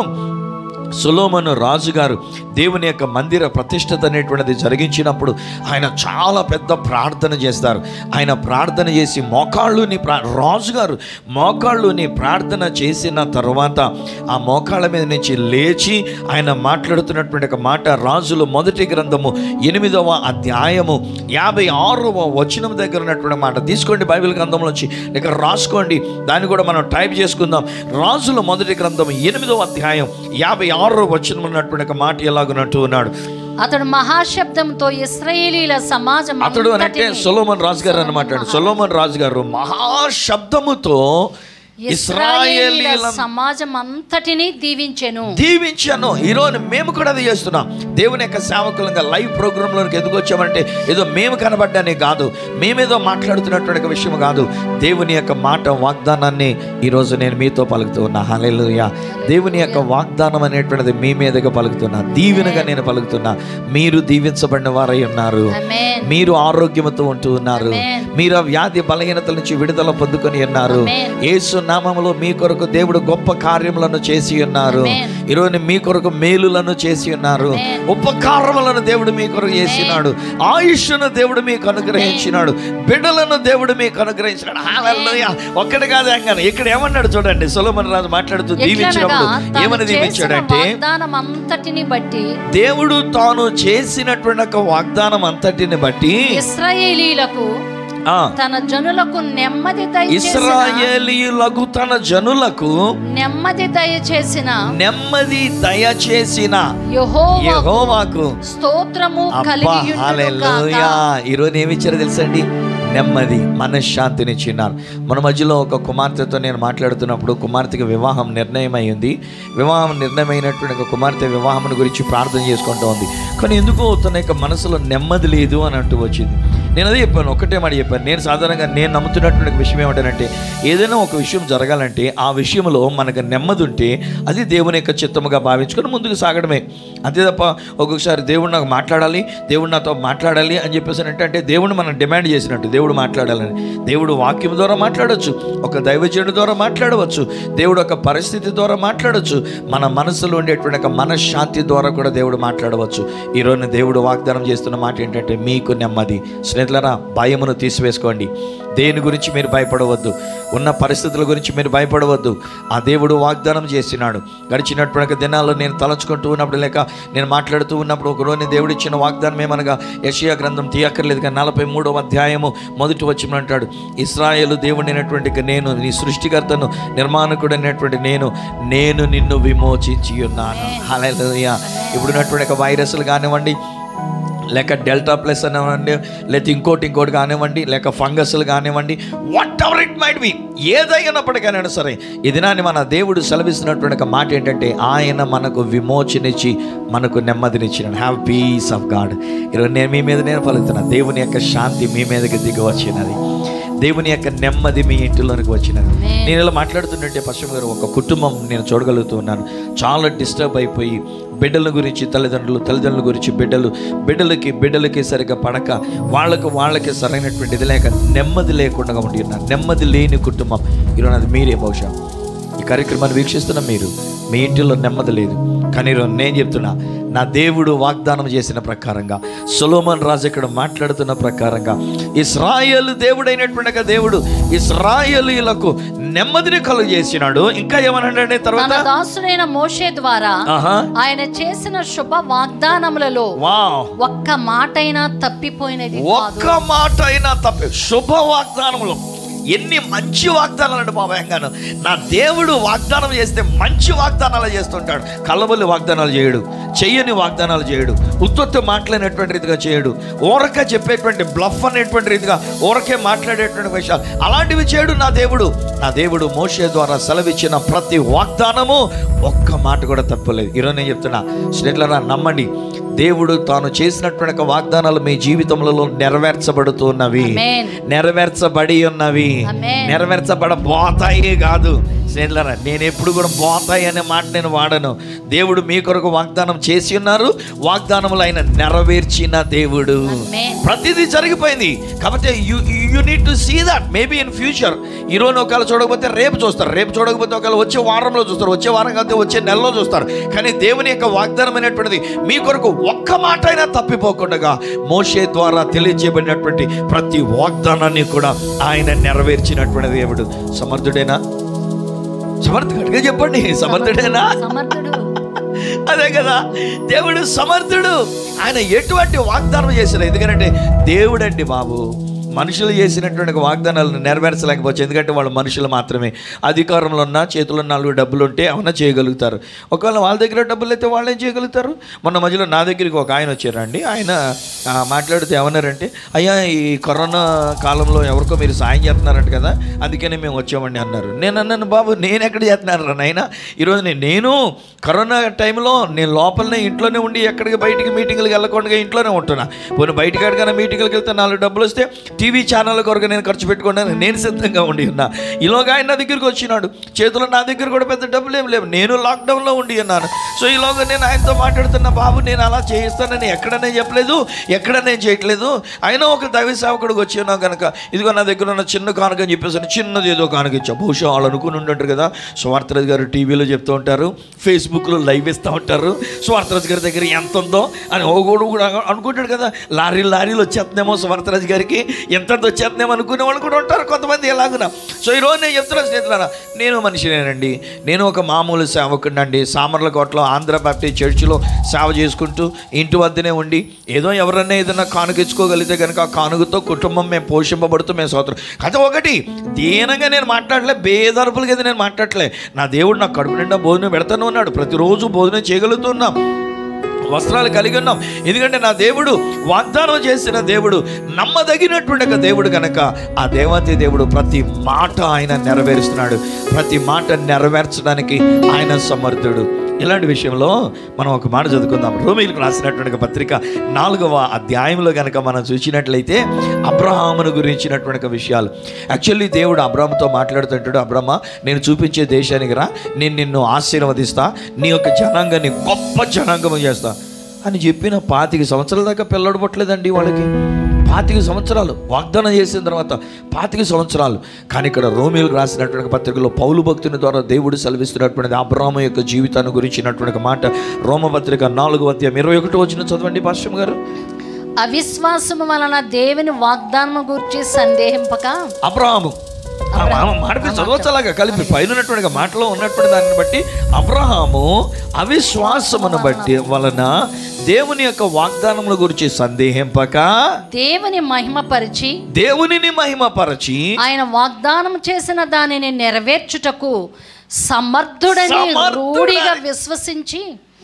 సొలొమోను రాజుగారు దేవుని యొక్క మందిర ప్రతిష్టత అనేటువంటిది జరిగించినప్పుడు ఆయన చాలా పెద్ద ప్రార్థన చేస్తారు. ఆయన ప్రార్థన చేసి మోకాళ్ళుని ప్రా రాజుగారు మోకాళ్ళుని ప్రార్థన చేసిన తర్వాత ఆ మోకాళ్ళ మీద నుంచి లేచి ఆయన మాట్లాడుతున్నటువంటి ఒక మాట రాజులు మొదటి గ్రంథము ఎనిమిదవ అధ్యాయము యాభై ఆరవ వచనం దగ్గర ఉన్నటువంటి మాట తీసుకోండి, బైబిల్ గ్రంథంలోంచి ఇక్కడ రాసుకోండి, దాన్ని కూడా మనం టైప్ చేసుకుందాం. రాజుల మొదటి గ్రంథం ఎనిమిదవ అధ్యాయం యాభై ఆరో వచనం ఉన్నటువంటి ఒక మాట ఎలాగునట్టు ఉన్నాడు. అతడు మహాశబ్దంతో ఇశ్రాయేలీల సమాజం అతడు అంటే సొలొమోన్ రాజు గారు అన్నమాట. సొలొమోన్ రాజు గారు మహాశబ్దముతో ఇశ్రాయేలీల సమాజం అంతటిని దీవించెను దీవించాను. ఈరోజు మేము కూడా అది చేస్తున్నాం. దేవుని యొక్క సేవకులంగా లైవ్ ప్రోగ్రామ్ లోకి ఎందుకు వచ్చామంటే ఏదో మేము కనబడ్డానే కాదు, మేమేదో మాట్లాడుతున్నటువంటి విషయం కాదు. దేవుని యొక్క మాట వాగ్దానాన్ని ఈరోజు నేను మీతో పలుకుతూ ఉన్నా. హల్లెలూయా. దేవుని యొక్క వాగ్దానం అనేటువంటిది మీ మీదగా పలుకుతున్నా, దీవెనగా నేను పలుకుతున్నా. మీరు దీవించబడిన వారై ఉన్నారు, మీరు ఆరోగ్యంతో ఉంటూ ఉన్నారు, మీరు ఆ వ్యాధి బలహీనతల నుంచి విడుదల పొందుకొని ఉన్నారు. యేసు నామములో మీ కొరకు దేవుడు గొప్ప కార్యములను చేసి ఉన్నారు. ఈరోజు మీ కొరకు మేలులను చేసి ఉన్నారు, ఉపకారములను దేవుడు మీ కొరకు చేసినాడు, ఆయుష్ను దేవుడు మీకు అనుగ్రహించినాడు, బిడ్డలను దేవుడు మీకు అనుగ్రహించినాడు. హల్లెలూయా. ఒక్కటి కాదు, ఇక్కడ ఏమన్నాడు చూడండి, సొలొమోన్ రాజు మాట్లాడుతూ దీవించినప్పుడు ఏమని దీవించాడంటే, అంతటిని బట్టి దేవుడు తాను చేసినటువంటి ఒక వాగ్దానం అంతటిని బట్టి ఇశ్రాయేలీలకు తన జనులకు నెమ్మది ఇశ్రాయేలీయులకు తన జనులకు నెమ్మది దయచేసిన నెమ్మది దయచేసిన యెహోవాకు స్తోత్రము కలిగి హల్లెలూయా. ఈరోజు ఏమి ఇచ్చారో తెలుసండి, నెమ్మది, మనశ్శాంతినిచ్చినారు. మన మధ్యలో ఒక కుమార్తెతో నేను మాట్లాడుతున్నప్పుడు కుమార్తెకి వివాహం నిర్ణయం అయ్యింది. వివాహం నిర్ణయమైనటువంటి ఒక కుమార్తె వివాహం గురించి ప్రార్థన చేసుకుంటూ ఉంది. కానీ ఎందుకో తన యొక్క మనసులో నెమ్మది లేదు అని అంటూ వచ్చింది. నేను అదే చెప్పాను, ఒకటే మాట చెప్పాను. నేను సాధారణంగా నేను నమ్ముతున్నటువంటి విషయం ఏమిటంటే, ఏదైనా ఒక విషయం జరగాలంటే ఆ విషయంలో మనకు నెమ్మది ఉంటే అది దేవుని యొక్క చిత్తముగా భావించుకొని ముందుకు సాగడమే. అంతే తప్ప ఒక్కొక్కసారి దేవుడు నాకు మాట్లాడాలి, దేవుడు నాతో మాట్లాడాలి అని చెప్పేసి అంటే దేవుడు మనం డిమాండ్ చేసినట్టు దేవుడు మాట్లాడాలని. దేవుడు వాక్యం ద్వారా మాట్లాడవచ్చు, ఒక దైవజనుడి ద్వారా మాట్లాడవచ్చు, దేవుడు ఒక పరిస్థితి ద్వారా మాట్లాడవచ్చు, మన మనసులో ఉండేటువంటి ఒక మనశ్శాంతి ద్వారా కూడా దేవుడు మాట్లాడవచ్చు. ఈరోజు దేవుడు వాగ్దానం చేస్తున్న మాట ఏంటంటే, మీకు నెమ్మది. స్నేహితులారా, భయమును తీసివేసుకోండి. దేని గురించి మీరు భయపడవద్దు, ఉన్న పరిస్థితుల గురించి మీరు భయపడవద్దు. ఆ దేవుడు వాగ్దానం చేసినాడు. గడిచినటువంటి దినాల్లో నేను తలంచుకుంటూ ఉన్నప్పుడు, లేక నేను మాట్లాడుతూ ఉన్నప్పుడు ఒకరోజు దేవుడు ఇచ్చిన వాగ్దానం ఏమనగా, యెషయా గ్రంథం తీయక్కర్లేదు కానీ నలభై మూడవ అధ్యాయము మొదటి వచనం అంటాడు, ఇశ్రాయేలు దేవుడైనటువంటి నేను, నీ సృష్టికర్తను, నిర్మాణకుడు అయినటువంటి నేను నేను నిన్ను విమోచించి ఉన్నాను. హల్లెలూయా. ఇప్పుడున్నటువంటి ఒక వైరస్లు కానివ్వండి, లేక డెల్టా ప్లస్ అనివ్వండి, లేకపోతే ఇంకోటి ఇంకోటి కానివ్వండి, లేక ఫంగస్లు కానివ్వండి, whatever it might be, ఏదైనప్పటికైనా సరే ఈ దినాన్ని మన దేవుడు సెలవిస్తున్నటువంటి ఒక మాట ఏంటంటే, ఆయన మనకు విమోచనిచ్చి మనకు నెమ్మదినిచ్చినాడు. Have peace of God. ఈరోజు నేను మీ మీద నేను పలుకుతున్నా, దేవుని యొక్క శాంతి మీ మీదకి దిగి వచ్చినది, దేవుని యొక్క నెమ్మది మీ ఇంటిలోనికి వచ్చినది. నేను ఇలా మాట్లాడుతుంటే పశ్చిమ గారు ఒక కుటుంబం నేను చూడగలుగుతూ ఉన్నాను, చాలా డిస్టర్బ్ అయిపోయి బిడ్డల గురించి తల్లిదండ్రులు, తల్లిదండ్రుల గురించి బిడ్డలు, బిడ్డలకి బిడ్డలకి సరిగ్గా పడక వాళ్ళకు వాళ్ళకి సరైనటువంటి ఇది లేక నెమ్మది లేకుండా ఉండి ఉన్నారు. నెమ్మది లేని కుటుంబం ఈరోజు అది మీరే. బహుశా ఈ కార్యక్రమాన్ని వీక్షిస్తున్న మీరు, మీ ఇంటిలో నెమ్మది లేదు. కానీ ఈరోజు నేను చెప్తున్నా, నా దేవుడు వాగ్దానం చేసిన ప్రకారంగా, సొలొమోన్ రాజు ఇక్కడ మాట్లాడుతున్న ప్రకారంగా, ఇశ్రాయేలు దేవుడైనటువంటి దేవుడు ఇశ్రాయేలీయులకు నెమ్మదిని కలుగ చేసినాడు. ఇంకా ఏమన్నాడంటే, తర్వాత దాసుడైన మోషే ద్వారా ఆయన చేసిన శుభ వాగ్దానములలో ఒక్క మాటైనా తప్పిపోయినది, ఒక్క మాట అయినా తప్పి. శుభ వాగ్దానములు ఎన్ని మంచి వాగ్దానాలు అండి బాబాయ్ గాను. నా దేవుడు వాగ్దానం చేస్తే మంచి వాగ్దానాలు చేస్తుంటాడు. కళ్ళబొల్లి వాగ్దానాలు చేయడు, చెయ్యని వాగ్దానాలు చేయడు, ఉత్తొత్తు మాట్లాడినటువంటి రీతిగా చేయడు, ఊరక చెప్పేటువంటి బ్లఫ్ అనేటువంటి రీతిగా ఊరకే మాట్లాడేటువంటి విషయాలు అలాంటివి చేయడు నా దేవుడు. నా దేవుడు మోషే ద్వారా సెలవిచ్చిన ప్రతి వాగ్దానము ఒక్క మాట కూడా తప్పలేదు. ఈరోజు నేను చెప్తున్నా, స్నేహితులారా, నమ్మండి, దేవుడు తాను చేసినటువంటి వాగ్దానాలు మీ జీవితంలో నెరవేర్చబడుతున్నవి, నెరవేర్చబడి ఉన్నవి, నెరవేర్చబడబోతాయి కాదు. స్నేహితులారా, నేను ఎప్పుడు కూడా పోతాయి అనే మాట నేను వాడను. దేవుడు మీ కొరకు వాగ్దానం చేసి ఉన్నారు, వాగ్దానములు ఆయన నెరవేర్చిన దేవుడు. ప్రతిదీ జరిగిపోయింది కాబట్టి you you need to see that. Maybe in future ఈరోజు ఒకవేళ చూడకపోతే రేపు చూస్తారు, రేపు చూడకపోతే ఒకవేళ వచ్చే వారంలో చూస్తారు, వచ్చే వారం కాకపోతే వచ్చే నెలలో చూస్తారు. కానీ దేవుని యొక్క వాగ్దానం అనేటువంటిది మీ కొరకు ఒక్క మాట అయినా తప్పిపోకుండా మోషే ద్వారా తెలియజేయబడినటువంటి ప్రతి వాగ్దానాన్ని కూడా ఆయన నెరవేర్చినటువంటి దేవుడు. సమర్థుడేనా? సమర్థుడిగా చెప్పండి, సమర్థుడేనా? అదే కదా, దేవుడు సమర్థుడు. ఆయన ఎటువంటి వాగ్దానం చేశారు? ఎందుకంటే దేవుడండి బాబు, మనుషులు చేసినటువంటి వాగ్దానాలను నెరవేర్చలేకపోవచ్చు. ఎందుకంటే వాళ్ళు మనుషులు మాత్రమే. అధికారంలో ఉన్న చేతుల్లో నాలుగు డబ్బులు ఉంటే ఏమన్నా చేయగలుగుతారు. ఒకవేళ వాళ్ళ దగ్గర డబ్బులు అయితే వాళ్ళు ఏం చేయగలుగుతారు? మొన్న మధ్యలో నా దగ్గరికి ఒక ఆయన వచ్చారండి. ఆయన మాట్లాడితే ఏమన్నారంటే, అయ్యా ఈ కరోనా కాలంలో ఎవరికో మీరు సాయం చేస్తున్నారంట కదా, అందుకనే మేము వచ్చామండి అన్నారు. నేను అన్నాను, బాబు నేను ఎక్కడ చేస్తున్నాను రా నాయన, ఈరోజు నేను నేను కరోనా టైంలో నేను లోపలనే ఇంట్లోనే ఉండి ఎక్కడికి బయటికి మీటింగ్లకు వెళ్ళకుండా ఇంట్లోనే ఉంటున్నా. పోనీ బయటికి ఎక్కడికైనా మీటింగ్లకు వెళ్తే నాలుగు డబ్బులు వస్తే టీవీ ఛానల్ కొరకు నేను ఖర్చు పెట్టుకోవడానికి నేను సిద్ధంగా ఉండి ఉన్నా. ఈలోగా ఆయన నా దగ్గరికి వచ్చినాడు. చేతుల్లో నా దగ్గర కూడా పెద్ద డబ్బులు ఏం లేవు, నేను లాక్డౌన్లో ఉండి ఉన్నాను. సో ఈలోగా నేను ఆయనతో మాట్లాడుతున్నా, బాబు నేను అలా చేయిస్తానని ఎక్కడనే చెప్పలేదు, ఎక్కడ నేను చేయట్లేదు. అయినా ఒక దైవ సేవకుడికి వచ్చి ఉన్నావు కనుక ఇదిగో నా దగ్గర ఉన్న చిన్న కానుక అని చెప్పేసి చిన్నది ఏదో కానుక ఇచ్చా. బహుశా వాళ్ళు అనుకుని ఉంటారు కదా, స్వార్థరాజు గారు టీవీలో చెప్తూ ఉంటారు, ఫేస్బుక్లో లైవ్ ఇస్తూ ఉంటారు, స్వార్థరాజు గారి దగ్గర ఎంత ఉందో అని ఓగోడు కూడా అనుకుంటాడు కదా. లారీ లారీలు వచ్చేస్తుందేమో స్వార్థరాజు గారికి, ఎంతంత వచ్చేస్తుందేమో అనుకునే వాళ్ళు కూడా ఉంటారు కొంతమంది ఎలాగునా. సో ఈరోజు నేను చెప్తున్నా స్నేహితులారా, నేను మనిషినేనండి, నేను ఒక మామూలు సేవకుడిని అండి. సామర్లకోటలో ఆంధ్ర బాప్టిస్ట్ చర్చిలో సేవ చేసుకుంటూ ఇంటి వద్దనే ఉండి ఏదో ఎవరన్నా ఏదైనా కానుక ఇచ్చుకోగలిగితే కనుక ఆ కానుకతో కుటుంబం మేము పోషింపబడుతూ మేము సోదరు కథ. ఒకటి దీనంగా నేను మాట్లాడలే, బేదర్పులకి అయితే నేను మాట్లాడలే. నా దేవుడు నాకు కడుపు నిండా భోజనం పెడతాను ఉన్నాడు, ప్రతిరోజు భోజనం చేయగలుగుతున్నాం, వస్త్రాలు కలిగి ఉన్నాం. ఎందుకంటే నా దేవుడు వాగ్దానం చేసిన దేవుడు, నమ్మదగినటువంటి ఒక దేవుడు కనుక ఆ దేవాతి దేవుడు ప్రతి మాట ఆయన నెరవేరుస్తున్నాడు. ప్రతి మాట నెరవేర్చడానికి ఆయన సమర్థుడు. ఇలాంటి విషయంలో మనం ఒక మాట చదువుకుందాం. రోమీయులకు రాసినటువంటి పత్రిక నాలుగవ అధ్యాయంలో కనుక మనం చూసినట్లయితే అబ్రహామును గురించినటువంటి విషయాలు. యాక్చువల్లీ దేవుడు అబ్రహాముతో మాట్లాడుతుంటాడు, అబ్రహ్మ నేను చూపించే దేశానికి రా, నేను నిన్ను ఆశీర్వదిస్తా, నీ యొక్క జనాంగాన్ని గొప్ప జనాంగము చేస్తా అని చెప్పిన పాతిక సంవత్సరాల దాకా పిల్లడు పుట్టలేదండి వాళ్ళకి. పాతిక సంవత్సరాలు వాగ్దానం చేసిన తర్వాత పాతిక సంవత్సరాలు. కానీ ఇక్కడ రోమీయులకు రాసినటువంటి పత్రికలో పౌలు భక్తుని ద్వారా దేవుడు సెలవిస్తున్నటువంటి అబ్రహాము యొక్క జీవితాన్ని గురించినటువంటి మాట రోమపత్రిక నాలుగో అధ్యాయం ఇరవై ఒకటో వచనం చదవండి పాస్టర్ గారు. అవిశ్వాసము వలన దేవుని వాగ్దానము గురించి సందేహింపక అబ్రహాము మాటపై చదవచ్చలాగా కలిపి పైన ఉన్నటువంటి మాటలో ఉన్నటువంటి దాన్ని బట్టి అబ్రహాము అవిశ్వాసమును బట్టి వలన దేవుని యొక్క వాగ్దానముల గురించి సందేహింపక దేవుని మహిమపరిచి దేవునిని మహిమపరచి ఆయన వాగ్దానం చేసిన దానిని నెరవేర్చుటకు సమర్థుడని రూఢిగా విశ్వసించి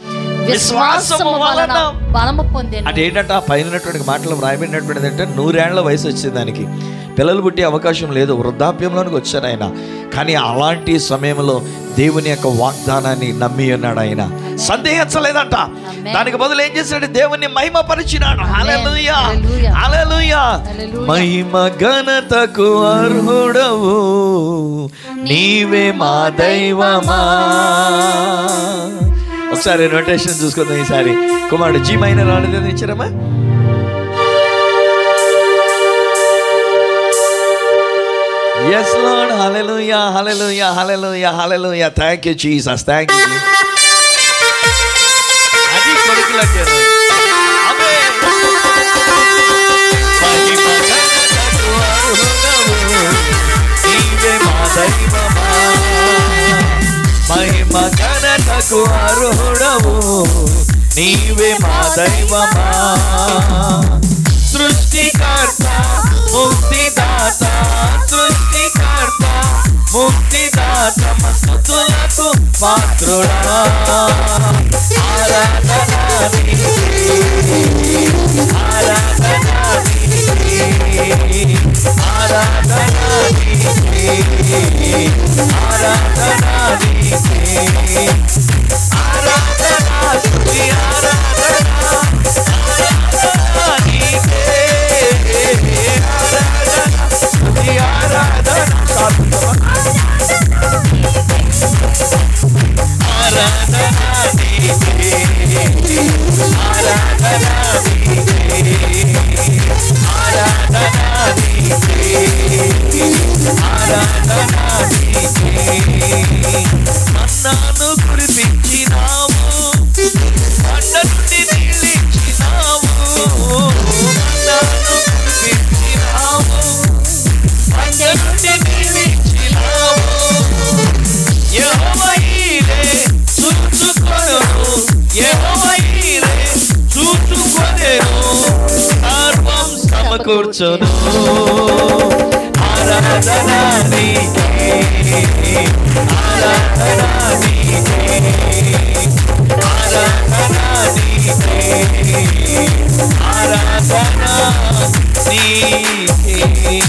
విశ్వాసము వలన బలము పొందెను. అంటే ఏంటంటే ఆ పైన ఉన్నటువంటి మాటలు రాయబడినటువంటిది అంటే నూరేళ్ల వయసు వచ్చే దానికి పిల్లలు పుట్టే అవకాశం లేదు, వృద్ధాప్యంలోనికి వచ్చారు ఆయన. కానీ అలాంటి సమయంలో దేవుని యొక్క వాగ్దానాన్ని నమ్మి ఉన్నాడు ఆయన, సందేహించలేదంట. దానికి బదులు ఏం చేశాడు? దేవుని మహిమపరిచినాడు. హల్లెలూయా హల్లెలూయా. మహిమ ఘనతకు అర్హుడవు నీవే మా దైవమా. ఒకసారి నోటేషన్ చూసుకుందాం. ఈసారి కుమారుడు జీ మైనర్ ఆడేది ఇచ్చారమ్మా. Yes Lord, hallelujah, hallelujah, hallelujah, hallelujah. Thank you Jesus, thank you. అది కొడుకులకేను. ఆమేన్. మహిమ ఘనతకు అర్హుడవు నీవే మా దైవమా. మహిమ ఘనతకు అర్హుడవు నీవే మా దైవమా. సృష్టికర్త ముక్తిదాత, సృష్టికర్త ముక్తిదాత స్తుతులకు పాత్రుడా. ఆరాధన నీకే, ఆరాధన నీకే, ఆరాధన నీకే, ఆరాధన నీకే, ఆరాధన స్తుతి ఆరాధన ఆరాధన నీకే, ఆరాధన మన్నాను కురిపించినావు, కొండ నుండి నీళ్ళిచ్చినావు, సమకూర్చును. ఆరాధన నీకే, ఆరాధన నీకే, ఆరాధన నీకే, ఆరాధన నీకే.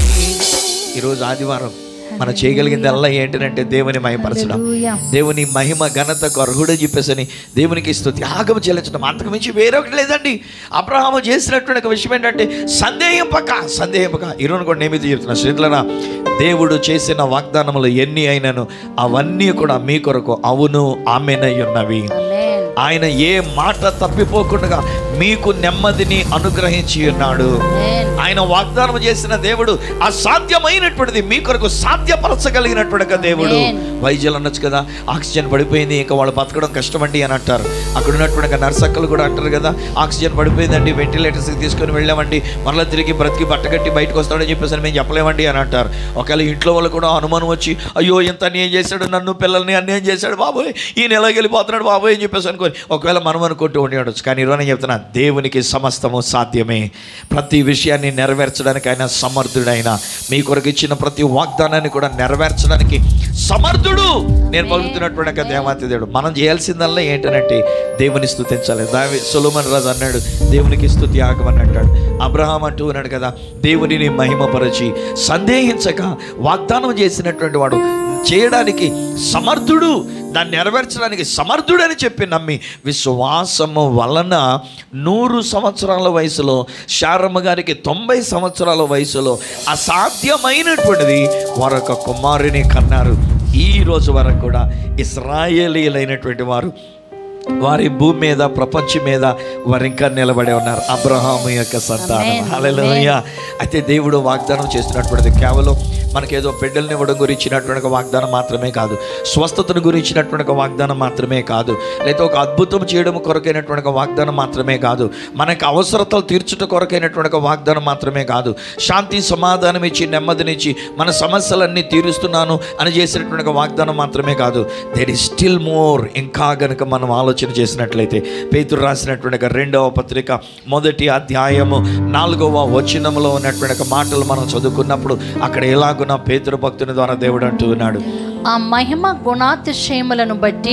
ఈరోజు ఆదివారం మనం చేయగలిగిందల్లా ఏంటంటే దేవుని మహిమపరచడం, దేవుని మహిమ ఘనతకు అర్హుడు చెప్పేసని దేవునికి స్తుతి యాగం చెల్లించడం. అంతకు మించి వేరొకటి లేదండి. అబ్రహాము చేసినటువంటి ఒక విషయం ఏంటంటే సందేహింపక సందేహింపక ఈరోజు కూడా నేమిది చెప్తున్నా శ్రీలరా, దేవుడు చేసిన వాగ్దానములు ఎన్ని అయినను అవన్నీ కూడా మీ కొరకు అవును ఆమెనై ఉన్నవి. ఆయన ఏ మాట తప్పిపోకుండా మీకు నెమ్మదిని అనుగ్రహించి ఉన్నాడు. ఆయన వాగ్దానం చేసిన దేవుడు అసాధ్యమైనటువంటిది మీ కొరకు సాధ్యపరచగలిగినటువంటి దేవుడు. వైద్యులు అనొచ్చు కదా, ఆక్సిజన్ పడిపోయింది ఇంకా వాళ్ళు బతకడం కష్టమండి అని అంటారు. అక్కడ ఉన్నటువంటి నర్సక్కలు కూడా అంటారు కదా, ఆక్సిజన్ పడిపోయిందండి వెంటిలేటర్స్కి తీసుకొని వెళ్ళామండి, మరలా తిరిగి బ్రతికి బట్టగట్టి బయటకు వస్తాడని చెప్పేసి మేము చెప్పలేమండి అని అంటారు. ఒకవేళ ఇంట్లో వాళ్ళు కూడా అనుమానం వచ్చి అయ్యో ఎంత అన్యాయం చేశాడు, నన్ను పిల్లల్ని అన్యాయం చేశాడు బాబోయ్, ఈయన ఎలాగ వెళ్ళిపోతున్నాడు బాబోయ్ అని చెప్పేసి అనుకోని ఒకవేళ మనం అనుకుంటూ ఉండవచ్చు. కానీ ఈరోజు నేను చెప్తున్నా, దేవునికి సమస్తము సాధ్యమే. ప్రతి విషయాన్ని నెరవేర్చడానికి ఆయన సమర్థుడైన, మీ కొరకు ఇచ్చిన ప్రతి వాగ్దానాన్ని కూడా నెరవేర్చడానికి సమర్థుడు. నేను పలుకుతున్నటువంటి దేవాతి దేవుడు. మనం చేయాల్సిందల్లా ఏంటంటే దేవుని స్తుతించాలి. దావి సొలొమోను రాజు అన్నాడు, దేవునికి స్తుతి యాగమని అంటాడు. అబ్రహాం అంటూ ఉన్నాడు కదా, దేవునిని మహిమపరచి సందేహించక వాగ్దానం చేసినటువంటి వాడు చేయడానికి సమర్థుడు, దాన్ని నెరవేర్చడానికి సమర్థుడు అని చెప్పి నమ్మి విశ్వాసము వలన నూరు సంవత్సరాల వయసులో, శారమ్మ గారికి తొంభై సంవత్సరాల వయసులో అసాధ్యమైనటువంటిది వారొక కుమారుని కన్నారు. ఈ రోజు వరకు కూడా ఇశ్రాయేలీయులైనటువంటి వారు వారి భూమి మీద ప్రపంచం మీద వారు ఇంకా నిలబడి ఉన్నారు. అబ్రహాము యొక్క సంతానం. హల్లెలూయా. అయితే దేవుడు వాగ్దానం చేస్తున్నటువంటిది కేవలం మనకేదో బిడ్డల్ని ఇవ్వడం గురించినటువంటి ఒక వాగ్దానం మాత్రమే కాదు, స్వస్థతను గురించినటువంటి ఒక వాగ్దానం మాత్రమే కాదు, లేదా ఒక అద్భుతం చేయడం కొరకైనటువంటి ఒక వాగ్దానం మాత్రమే కాదు, మనకు అవసరతలు తీర్చుట కొరకైనటువంటి ఒక వాగ్దానం మాత్రమే కాదు, శాంతి సమాధానం ఇచ్చి నెమ్మదినిచ్చి మన సమస్యలన్నీ తీరుస్తున్నాను అని చేసినటువంటి ఒక వాగ్దానం మాత్రమే కాదు. There is still more. ఇంకా గనుక మనం ఆలోచన చేసినట్లయితే పేతురు రాసినటువంటి రెండవ పత్రిక మొదటి అధ్యాయము నాలుగవ వచనములో ఉన్నటువంటి మాటలు మనం చదువుకున్నప్పుడు అక్కడ ఎలాగున్న పేతురు భక్తుని ద్వారా దేవుడు అంటూ ఉన్నాడు, ఆ మహిమ గుణాతిశయములను బట్టి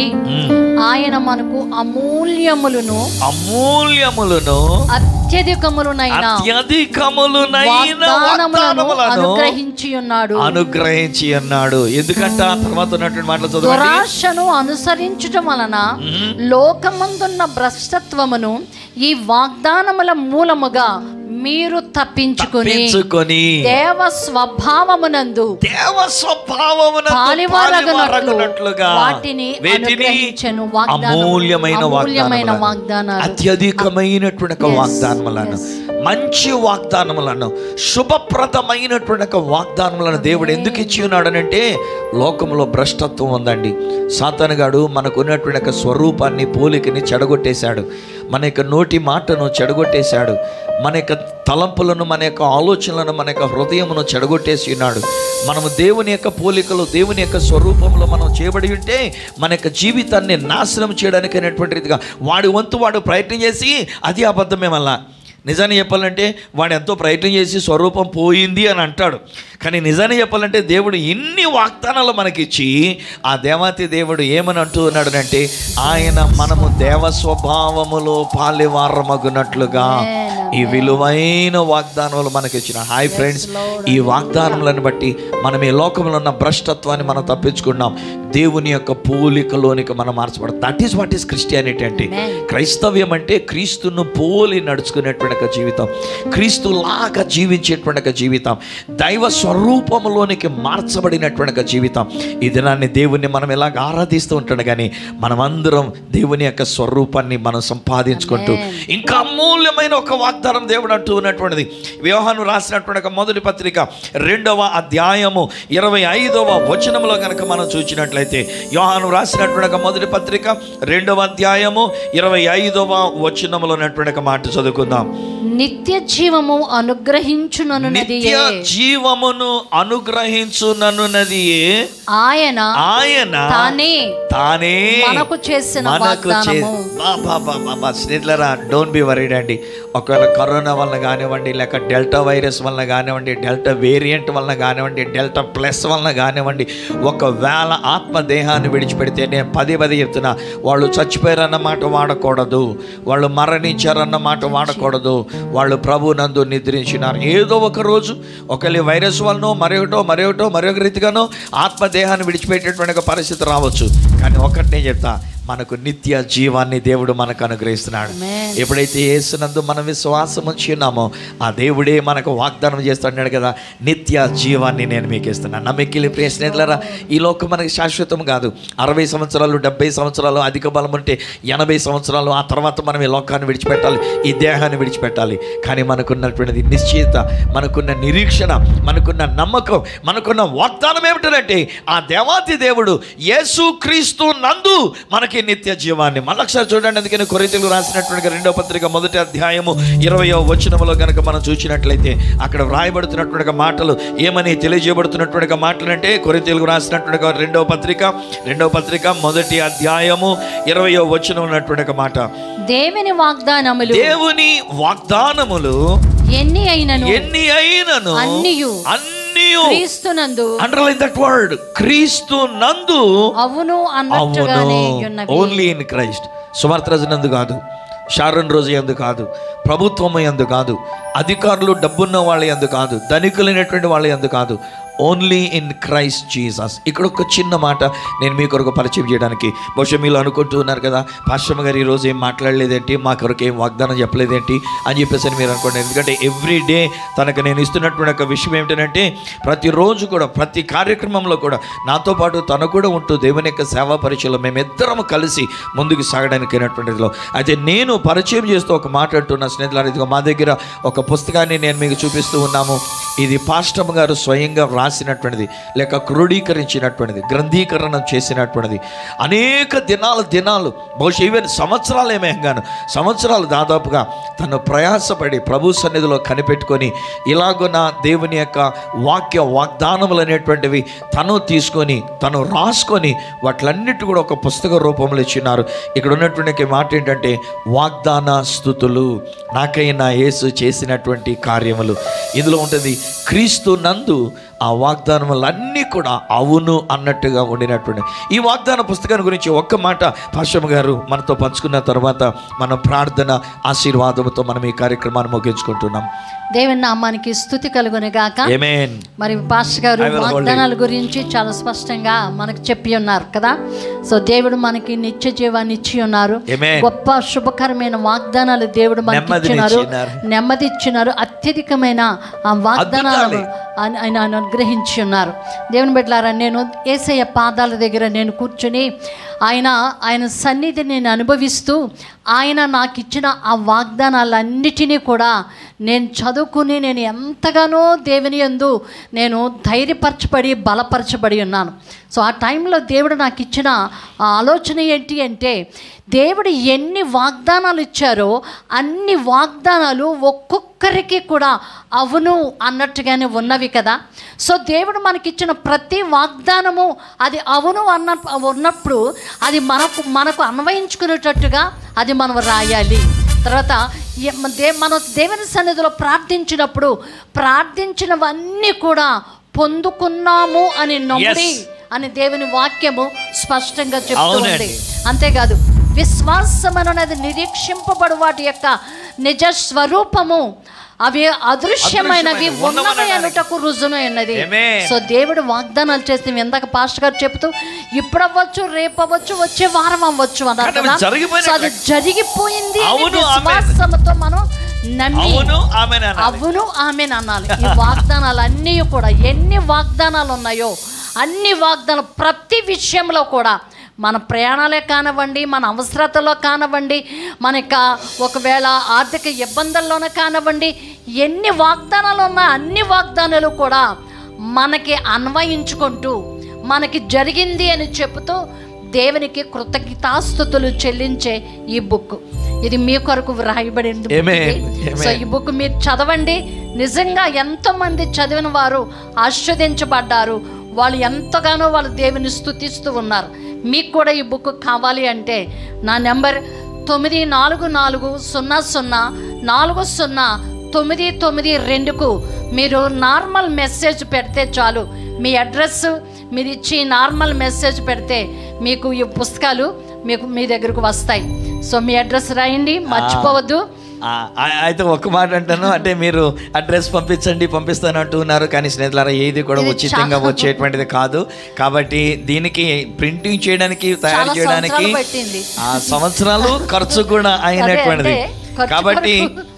ఆయన మనకు అమూల్యములను అమూల్యములను అత్యధికములనైన అత్యధికములనైన వాగ్దానములను అనుగ్రహించి ఉన్నాడు అనుగ్రహించి ఉన్నాడు ఎందుకంట తర్వాత ఉన్నటువంటి మాటలు చదవండి. దురాశను అనుసరించడం వలన లోకమందున్న భ్రష్టత్వమును ఈ వాగ్దానముల మూలముగా మీరు తప్పించుకొని దేవ స్వభావమునందు దేవ స్వభావమునందు పాలివారగునట్లుగా వాటిని అనుగ్రహించెను. అమూల్యమైన అమూల్యమైన వాగ్దానాలు, అత్యధికమైనటువంటి వాగ్దానములను, మంచి వాగ్దానములను, శుభప్రదమైనటువంటి వాగ్దానములను దేవుడు ఎందుకు ఇచ్చి ఉన్నాడనంటే లోకంలో భ్రష్టత్వం ఉందండి. సాతానుగాడు మనకు ఉన్నటువంటి స్వరూపాన్ని పోలికని చెడగొట్టేశాడు, మన యొక్క నోటి మాటను చెడగొట్టేశాడు, మన యొక్క తలంపులను, మన యొక్క ఆలోచనలను, మన యొక్క హృదయమును చెడగొట్టేసి ఉన్నాడు. మనము దేవుని యొక్క పోలికలు, దేవుని యొక్క స్వరూపంలో మనం చేయబడి ఉంటే మన యొక్క జీవితాన్ని నాశనం చేయడానికి అనేటువంటి రీతిగా వాడి వంతు వాడు ప్రయత్నం చేసి అది అబద్ధమే. మళ్ళా నిజాన్ని చెప్పాలంటే వాడు ఎంతో ప్రయత్నం చేసి స్వరూపం పోయింది అని అంటాడు. కానీ నిజాన్ని చెప్పాలంటే దేవుడు ఇన్ని వాగ్దానాలు మనకిచ్చి ఆ దేవాతి దేవుడు ఏమని అంటూ ఉన్నాడు అంటే ఆయన మనము దేవ స్వభావములో పాలివారమగునట్లుగా ఈ విలువైన వాగ్దానాలు మనకిచ్చిన. హాయ్ ఫ్రెండ్స్, ఈ వాగ్దానములను బట్టి మనం ఈ లోకంలో ఉన్న భ్రష్టత్వాన్ని మనం తప్పించుకున్నాం, దేవుని యొక్క పోలికలోనికి మనం మార్చబడతాం. That is what is Christianity అంటే. క్రైస్తవ్యం అంటే క్రీస్తును పోలి నడుచుకునేటువంటి జీవితం, క్రీస్తులాగా జీవించేటువంటి జీవితం, దైవ స్వరూపంలోనికి మార్చబడినటువంటి జీవితం. ఈ దినాన్ని దేవుణ్ణి మనం ఎలాగ ఆరాధిస్తూ ఉంటాడు, కానీ మనమందరం దేవుని యొక్క స్వరూపాన్ని మనం సంపాదించుకుంటూ ఇంకా అమూల్యమైన ఒక వాగ్దానం దేవుడు అంటూ ఉన్నటువంటిది. యోహాను రాసినటువంటి మొదటి పత్రిక రెండవ అధ్యాయము ఇరవై ఐదవ వచనంలో కనుక మనం చూసినట్లయితే, యోహాను రాసినటువంటి మొదటి పత్రిక రెండవ అధ్యాయము ఇరవై ఐదవ వచనంలో ఉన్నటువంటి మాట చదువుకుందాం. నిత్య జీవము అనుగ్రహించుననున్నది నిత్య జీవమును సమస్తమును అనుగ్రహించుననున్నది ఆయన ఆయన తానే తానే మనకు చేసిన మనకు వాగ్దానము. స్నేహితులారా, డోంట్ బి వరీడ్ అండి. ఒకవేళ కరోనా వలన కానివ్వండి, లేక డెల్టా వైరస్ వలన కానివ్వండి, డెల్టా వేరియంట్ వలన కానివ్వండి, డెల్టా ప్లస్ వలన కానివ్వండి, ఒకవేళ ఆత్మ దేహాన్ని విడిచిపెడితే, నేను పదే పదే చెప్తున్నా, వాళ్ళు చచ్చిపోయారన్న మాట వాడకూడదు, వాళ్ళు మరణించారన్న మాట వాడకూడదు. వాళ్ళు ప్రభు నందు నిద్రించినారు. ఏదో ఒక రోజు ఒకవేళ వైరస్ వలనో మరొకటో మరొకటో మరొక రీతిగానో ఆత్మ దేహాన్ని విడిచిపెట్టేటువంటి పరిస్థితి రావచ్చు. కానీ ఒకటి నేను చెప్తా, మనకు నిత్య జీవాన్ని దేవుడు మనకు అనుగ్రహిస్తున్నాడు. ఎప్పుడైతే యేసునందు మనం విశ్వాసం ఉంచి ఉన్నామో ఆ దేవుడే మనకు వాగ్దానం చేస్తున్నాడు కదా, నిత్య జీవాన్ని నేను మీకు ఇస్తున్నాను. నమ్మికిలి ప్రియ స్నేహితులారా, ఈ లోకం మనకి శాశ్వతం కాదు. అరవై సంవత్సరాలు డెబ్బై సంవత్సరాలు అధిక బలం ఉంటే ఎనభై సంవత్సరాలు ఆ తర్వాత మనం ఈ లోకాన్ని విడిచిపెట్టాలి, ఈ దేహాన్ని విడిచిపెట్టాలి. కానీ మనకున్నటువంటిది నిశ్చయిత, మనకున్న నిరీక్షణ, మనకున్న నమ్మకం, మనకున్న వాగ్దానం ఏమిటంటే ఆ దేవాతి దేవుడు యేసు క్రీస్తు నందు మనకి నిత్య జీవాన్ని. మళ్ళొకసారి చూడండి. అందుకని కొరింథీయులకు రాసినటువంటి రెండో పత్రిక మొదటి అధ్యాయము ఇరవయో వచనములో కనుక మనం చూసినట్లయితే అక్కడ వ్రాయబడుతున్నటువంటి మాటలు ఏమని తెలియజేయబడుతున్నటువంటి మాటలు అంటే, కొరింథీయులకు రాసినటువంటి రెండవ పత్రిక రెండవ పత్రిక మొదటి అధ్యాయము ఇరవయో వచనం ఉన్నటువంటి మాట, దేవుని వాగ్దానములు దేవుని వాగ్దానములు ఎన్ని అయినను ఎన్ని అయినను అన్నియు క్రీస్తునందు, అండర్లైన్ దట్ వర్డ్, క్రీస్తునందు అవును అన్నట్టుగానే ఉన్నవి. Only in Christ. సువార్త రోజు నందు కాదు, షారోన్ రోజు యందు కాదు, ప్రభుత్వం యందు కాదు, అధికారులు డబ్బున్న వాళ్ళ యందు కాదు, ధనికులైనటువంటి వాళ్ళ యందు కాదు, ఓన్లీ ఇన్ క్రైస్ట్ జీసస్. ఇక్కడ ఒక చిన్న మాట నేను మీ కొరకు పరిచయం చేయడానికి, బహుశా మీరు అనుకుంటూ ఉన్నారు కదా, పాస్టర్ గారు ఈరోజు ఏం మాట్లాడలేదేంటి, మా కొరకు ఏం వాగ్దానం చెప్పలేదేంటి అని చెప్పేసి మీరు అనుకోండి. ఎందుకంటే ఎవ్రీ డే తనకు నేను ఇస్తున్నటువంటి ఒక విషయం ఏమిటంటే, ప్రతిరోజు కూడా ప్రతి కార్యక్రమంలో కూడా నాతో పాటు తను కూడా ఉంటూ దేవుని యొక్క సేవా పరిచయంలో మేమిద్దరం కలిసి ముందుకు సాగడానికి అయినటువంటిదిలో. అయితే నేను పరిచయం చేస్తూ ఒక మాట అంటున్న స్నేహితులారా, ఇదిగో మా దగ్గర ఒక పుస్తకాన్ని నేను మీకు చూపిస్తూ ఉన్నాము. ఇది పాస్టర్ గారు స్వయంగా రాసినటువంటిది, లేక క్రోడీకరించినటువంటిది, గ్రంథీకరణ చేసినటువంటిది. అనేక దినాలు దినాలు బహుశా ఈవెన్ సంవత్సరాలు ఏమేగాను సంవత్సరాలు దాదాపుగా తను ప్రయాసపడి ప్రభు సన్నిధిలో కనిపెట్టుకొని ఇలాగున్న దేవుని యొక్క వాక్య వాగ్దానములు అనేటువంటివి తను తీసుకొని తను రాసుకొని వాటిలన్నిటి కూడా ఒక పుస్తక రూపంలో ఇచ్చినారు. ఇక్కడ ఉన్నటువంటి మాట ఏంటంటే, వాగ్దాన స్తుతులు, నాకైనా యేసు చేసినటువంటి కార్యములు. ఇందులో ఉంటుంది క్రీస్తు నందు ఆ వాగ్దానములన్నీ కూడా అవును అన్నట్టుగా ఉండినటువంటి ఈ వాగ్దాన పుస్తకాన్ని గురించి ఒక్క మాట పాస్టర్ గారు మనతో పంచుకున్న తర్వాత మనం ప్రార్థన ఆశీర్వాదంతో మనం ఈ కార్యక్రమాన్ని ముగించుకుంటున్నాం. దేవుని నామానికి స్తుతి కలుగును గాక. ఆమేన్. మరి పాస్టర్ గారు వాగ్దానాల గురించి చాలా స్పష్టంగా మనకు చెప్పి ఉన్నారు కదా. సో దేవుడు మనకి నిత్య జీవాన్ని ఇచ్చి ఉన్నారు. గొప్ప శుభకరమైన వాగ్దానాలు దేవుడు మనకి ఇచ్చినారు, నెమ్మది ఇచ్చినారు, అత్యధికమైన ఆ వాగ్దానాలు ఆయన అనుగ్రహించి ఉన్నారు. దేవుని బిడ్డలారా, నేను యేసయ్య పాదాల దగ్గర నేను కూర్చుని ఆయన ఆయన సన్నిధిని నేను అనుభవిస్తూ ఆయన నాకు ఇచ్చిన ఆ వాగ్దానాలన్నిటినీ కూడా నేను చదువుకుని నేను ఎంతగానో దేవుని యందు నేను ధైర్యపరచబడి బలపరచబడి ఉన్నాను. సో ఆ టైంలో దేవుడు నాకు ఇచ్చిన ఆ ఆలోచన ఏంటి అంటే, దేవుడు ఎన్ని వాగ్దానాలు ఇచ్చారో అన్ని వాగ్దానాలు ఒక్కొక్కరికి కూడా అవును అన్నట్టుగానే ఉన్నవి కదా. సో దేవుడు మనకిచ్చిన ప్రతి వాగ్దానము అది అవును అన్న ఉన్నప్పుడు అది మనకు మనకు అన్వయించుకునేటట్టుగా అది మనం రాయాలి. తర్వాత దే మన దేవుని సన్నిధిలో ప్రార్థించినప్పుడు ప్రార్థించినవన్నీ కూడా పొందుకున్నాము అని నమ్మి అని దేవుని వాక్యము స్పష్టంగా చెప్తుంది. అంతేకాదు, విశ్వాసం అనేది నిరీక్షింపబడు వాటి యొక్క నిజ స్వరూపము, అవి అదృశ్యమైనవి ఉన్నవి అనుటకు రుజునైనది. సో దేవుడు వాగ్దానాలు చేస్తే ఇందాక పాస్టర్ గారు చెప్తూ ఇప్పుడు అవ్వచ్చు, రేపు అవ్వచ్చు, వచ్చే వారం అవ్వచ్చు అన్నారు కదా. సో అది జరిగిపోయింది విశ్వాసంతో మనం నమ్మి అవును ఆమెన్ అనాలి. ఈ వాగ్దానాలు అన్నీ కూడా ఎన్ని వాగ్దానాలు ఉన్నాయో అన్ని వాగ్దానాలు ప్రతి విషయంలో కూడా మన ప్రయాణాలే కానివ్వండి, మన అవసరతలో కానివ్వండి, మన యొక్క ఒకవేళ ఆర్థిక ఇబ్బందుల్లోనే కానివ్వండి, ఎన్ని వాగ్దానాలు ఉన్నా అన్ని వాగ్దానాలు కూడా మనకి అన్వయించుకుంటూ మనకి జరిగింది అని చెబుతూ దేవునికి కృతజ్ఞతాస్తుతులు చెల్లించే ఈ బుక్. ఇది మీ కొరకు వ్రాయబడింది. సో ఈ బుక్ మీరు చదవండి. నిజంగా ఎంతోమంది చదివిన వారు ఆస్వాదించబడ్డారు. వాళ్ళు ఎంతగానో వాళ్ళు దేవుని స్తుతిస్తూ ఉన్నారు. మీకు కూడా ఈ బుక్ కావాలి అంటే నా నెంబర్ తొమ్మిది నాలుగు నాలుగు సున్నా సున్నా నాలుగు సున్నా తొమ్మిది తొమ్మిది రెండుకు మీరు నార్మల్ మెసేజ్ పెడితే చాలు. మీ అడ్రస్ మీరు ఇచ్చి నార్మల్ మెసేజ్ పెడితే మీకు ఈ పుస్తకాలు మీకు మీ దగ్గరకు వస్తాయి. సో మీ అడ్రస్ రాయండి, మర్చిపోవద్దు. అయితే ఒక్క మాట అంటాను, అంటే మీరు అడ్రస్ పంపించండి పంపిస్తాను అంటున్నారు, కానీ స్నేహితులారా ఏది కూడా ఉచితంగా వచ్చేటువంటిది కాదు. కాబట్టి దీనికి ప్రింటింగ్ చేయడానికి తయారు చేయడానికి సంవత్సరాలు ఖర్చు కూడా అయినటువంటిది. కాబట్టి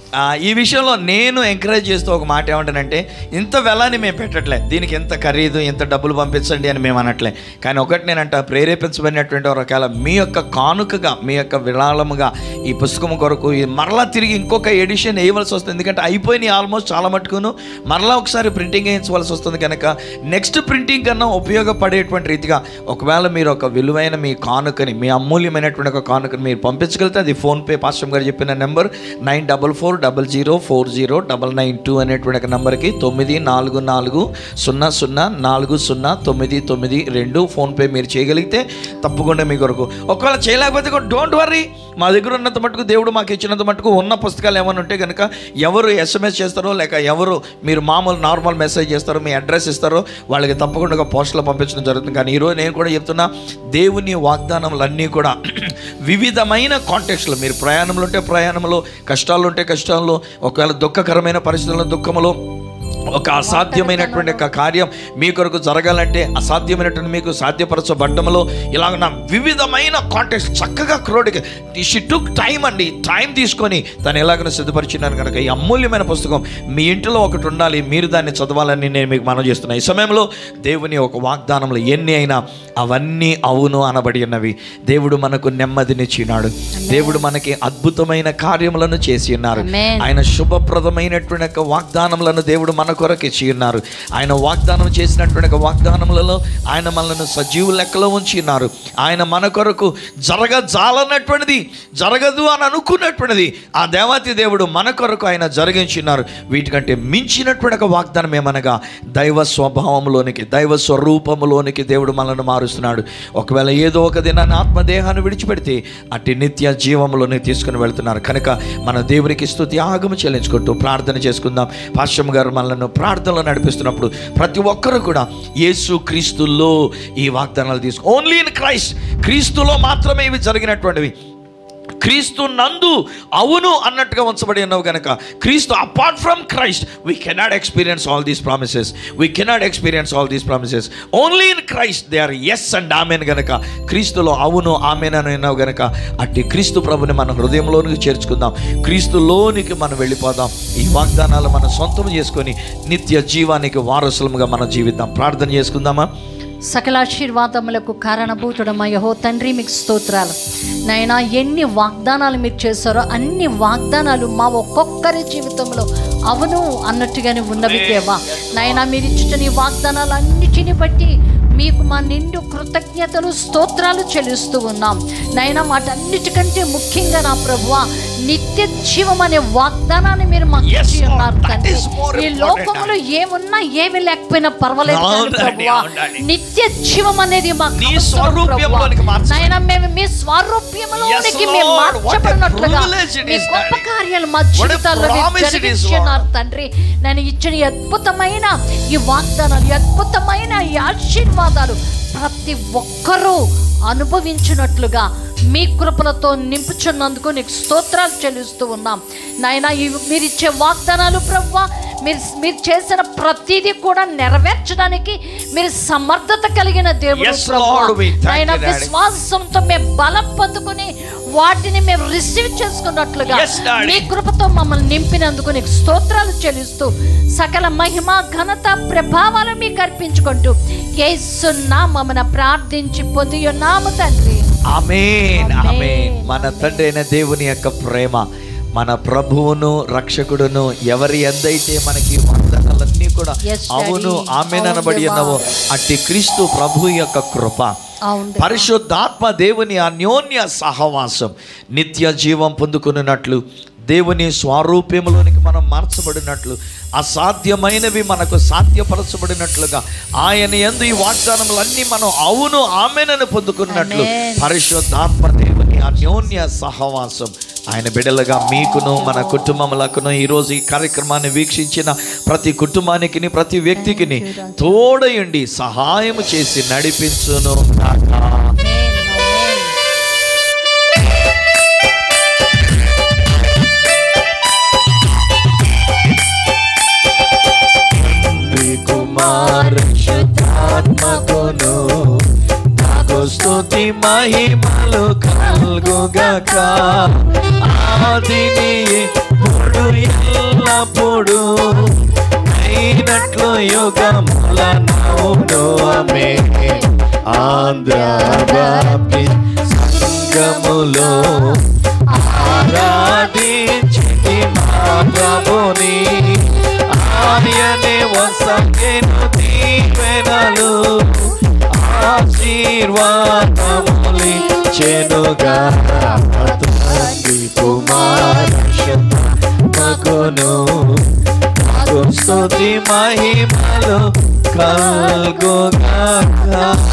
ఈ విషయంలో నేను ఎంకరేజ్ చేస్తూ ఒక మాట ఏమంటానంటే, ఇంత వెలాని మేము పెట్టట్లే, దీనికి ఎంత ఖరీదు ఇంత డబ్బులు పంపించండి అని మేము అనట్లే. కానీ ఒకటి నేనంట, ప్రేరేపించబడినటువంటి ఒకవేళ మీ యొక్క కానుకగా మీ యొక్క విరాళముగా ఈ పుస్తకం కొరకు మరలా తిరిగి ఇంకొక ఎడిషన్ వేయవలసి వస్తుంది. ఎందుకంటే అయిపోయినాయి ఆల్మోస్ట్ చాలా మటుకును, మరలా ఒకసారి ప్రింటింగ్ వేయించవలసి వస్తుంది. కనుక నెక్స్ట్ ప్రింటింగ్ కన్నా ఉపయోగపడేటువంటి రీతిగా ఒకవేళ మీరు ఒక విలువైన మీ కానుకని, మీ అమూల్యమైనటువంటి ఒక కానుకని మీరు పంపించగలిగితే, అది ఫోన్పే పాస్టర్ గారు చెప్పిన number nine double four double zero four zero double nine two అనేటువంటి నెంబర్కి తొమ్మిది నాలుగు నాలుగు సున్నా సున్నా నాలుగు సున్నా తొమ్మిది తొమ్మిది రెండు ఫోన్పే మీరు చేయగలిగితే తప్పకుండా మీ కొరకు. ఒకవేళ చేయలేకపోతే కూడా డోంట్ వర్రీ, మా దగ్గర ఉన్నంత మటుకు దేవుడు మాకు ఇచ్చినంత మటుకు ఉన్న పుస్తకాలు ఏమైనా ఉంటే కనుక ఎవరు ఎస్ఎంఎస్ చేస్తారో లేక ఎవరు మీరు మామూలు నార్మల్ మెసేజ్ చేస్తారో, మీ అడ్రస్ ఇస్తారో వాళ్ళకి తప్పకుండా పోస్టులో పంపించడం జరుగుతుంది. కానీ ఈరోజు నేను కూడా చెప్తున్నా, దేవుని వాగ్దానములన్నీ కూడా వివిధమైన కాంటెక్స్లో, మీరు ప్రయాణంలో ఉంటే ప్రయాణంలో, కష్టాలు ఉంటే కష్టాల్లో, ఒకవేళ దుఃఖకరమైన పరిస్థితుల్లో దుఃఖములో, ఒక అసాధ్యమైనటువంటి ఒక కార్యం మీ కొరకు జరగాలంటే అసాధ్యమైనటువంటి మీకు సాధ్యపరచబడ్డంలో ఇలాగ నా వివిధమైన కాంటెక్స్ట్ చక్కగా క్రోడికి షీ టుక్ టైం అండి, టైం తీసుకొని తను ఎలాగైనా సిద్ధపరిచినాను కనుక ఈ అమూల్యమైన పుస్తకం మీ ఇంట్లో ఒకటి ఉండాలి, మీరు దాన్ని చదవాలని నేను మీకు మనవి చేస్తున్నాను. ఈ సమయంలో దేవుని ఒక వాగ్దానంలో ఎన్ని అయినా అవన్నీ అవును అనబడి ఉన్నవి. దేవుడు మనకు నెమ్మదినిచ్చినాడు, దేవుడు మనకి అద్భుతమైన కార్యములను చేసి ఉన్నారు. ఆయన శుభప్రదమైనటువంటి వాగ్దానములను దేవుడు మన కొరకు ఇచ్చి ఉన్నారు. ఆయన వాగ్దానం చేసినటువంటి వాగ్దానములలో ఆయన మనల్ని సజీవ లెక్కలో ఉంచి ఉన్నారు. ఆయన మన కొరకు జరగజాలన్నటువంటిది, జరగదు అని అనుకున్నటువంటిది ఆ దేవాతి దేవుడు మన కొరకు ఆయన జరిగించినారు. వీటికంటే మించినటువంటి ఒక వాగ్దానం ఏమనగా దైవ స్వభావంలోనికి, దైవ స్వరూపంలోనికి దేవుడు మనల్ని మారుస్తున్నాడు. ఒకవేళ ఏదో ఒక దినాన్ని ఆత్మదేహాన్ని విడిచిపెడితే అట్టి నిత్య జీవంలోనే తీసుకుని వెళ్తున్నారు. కనుక మన దేవునికి స్తుతి ఆగమ చెల్లించుకుంటూ ప్రార్థన చేసుకుందాం. పాశ్రమ గారు మనల్ని ప్రార్థనలో నడిపిస్తున్నప్పుడు ప్రతి ఒక్కరు కూడా యేసు క్రీస్తులో ఈ వాగ్దానాలు తీసుకు, ఓన్లీ ఇన్ క్రైస్ట్, క్రీస్తులో మాత్రమే ఇవి జరిగినటువంటివి. క్రీస్తు నందు అవును అన్నట్టుగా ఉంచబడి ఉన్నావు కనుక, క్రీస్తు apart from Christ we cannot experience all these promises, we cannot experience all these promises. Only in Christ they are yes and amen. గనక క్రీస్తులో అవును ఆమెన్ అని ఉన్నావు గనక అట్టి క్రీస్తు ప్రభుని మన హృదయంలోనికి చేర్చుకుందాం, క్రీస్తులోనికి మనం వెళ్ళిపోదాం. ఈ వాగ్దానాలు మనం సొంతం చేసుకొని నిత్య జీవానికి వారసులముగా మనం జీవిద్దాం. ప్రార్థన చేసుకుందామా? సకలాశీర్వాదములకు కారణభూతుడమ యెహోవా తండ్రి, మీకు స్తోత్రాలు నాయనా. ఎన్ని వాగ్దానాలు మీరు చేశారో అన్ని వాగ్దానాలు మా ఒక్కొక్కరి జీవితంలో అవును అన్నట్టుగానే ఉన్నవి దేవా. నాయనా మీరు ఇచ్చిన ఈ వాగ్దానాలు అన్నిటిని బట్టి మీకు మా నిండు కృతజ్ఞతలు స్తోత్రాలు చెల్లిస్తూ ఉన్నాం నాయనా. వాటన్నిటికంటే ముఖ్యంగా నా ప్రభువా, నిత్య జీవం అనే వాగ్దానాన్ని మీరు మాకు ఇచ్చి ఉన్నారు తండ్రి. ఈ లోకంలో ఏమున్నా ఏమి లేకపోయినా పర్వాలేదు ప్రభువా, నిత్య జీవం అనేది మాకు నాయనా. మేము మీ స్వరూప్యంలోనికి మేము మార్చబడినట్లుగా మీ గొప్ప కార్యాలు మా జీవితాల్లో జరిగించున్నారు తండ్రి. నేను ఇచ్చిన అద్భుతమైన ఈ వాగ్దానాలు, అద్భుతమైన ఈ ఆశీర్వాదాలు ప్రతి ఒక్కరూ అనుభవించినట్లుగా మీ కృపలతో నింపుచున్నందుకు నీకు స్తోత్రాలు చెల్లిస్తూ ఉన్నాం నాయనా. మీరు ఇచ్చే వాగ్దానాలు ప్రభువా, మీరు మీరు చేసిన ప్రతిదీ కూడా నెరవేర్చడానికి మీరు సమర్థత కలిగిన దేవుడు ప్రభువా. నాయనా విశ్వాసంతో మేము బలం పొందుకుని వాటిని మేము రిసీవ్ చేసుకున్నట్లుగా మీ కృపతో మమ్మల్ని నింపినందుకు నీకు స్తోత్రాలు చెల్లిస్తూ సకల మహిమ ఘనత ప్రభావాలు మీకు అర్పించుకుంటూ యేసు నామమున ప్రార్థించి పొంది ఉన్నాము తండ్రి. ఆమేన్, ఆమేన్. మన తండ్రి అయిన దేవుని యొక్క ప్రేమ, మన ప్రభువును రక్షకుడును ఎవరి ఎందైతే మనకి వాగ్దానాలన్నీ కూడా అవును ఆమేన్ అనబడి ఉన్నావో అట్టి క్రీస్తు ప్రభు యొక్క కృప, పరిశుద్ధాత్మ దేవుని అన్యోన్య సహవాసం, నిత్య జీవం పొందుకున్నట్లు, దేవుని స్వరూపంలోనికి మనం మార్చబడినట్లు, అసాధ్యమైనవి మనకు సాధ్యపరచబడినట్లుగా ఆయన యందు ఈ వాగ్దానములన్నీ మనం అవును ఆమేనని పొందుకున్నట్లు పరిశుద్ధాత్మ దేవుని అన్యోన్య సహవాసం ఆయన బిడ్డలుగా మీకును మన కుటుంబములకును ఈరోజు ఈ కార్యక్రమాన్ని వీక్షించిన ప్రతి కుటుంబానికి, ప్రతి వ్యక్తికి తోడయుండి సహాయం చేసి నడిపించును కాక. పరిశుద్ధాత్మకును నాకు స్తుతి మహిమలు కలుగుగాక, ఆదిని ఇప్పుడు ఎల్లప్పుడు అయినట్లు యుగములనౌను ఆమేన్. ఆంధ్ర వ్యాప్తి సంగములో ఆరాధించి మా ప్రభుని, ఆయనే వసంగెను దీవెనలు ఆశీర్వాదములిచ్చెనుగా, తండ్రి కుమారును నాకు స్తుతి మహిమలు కలుగుగాక.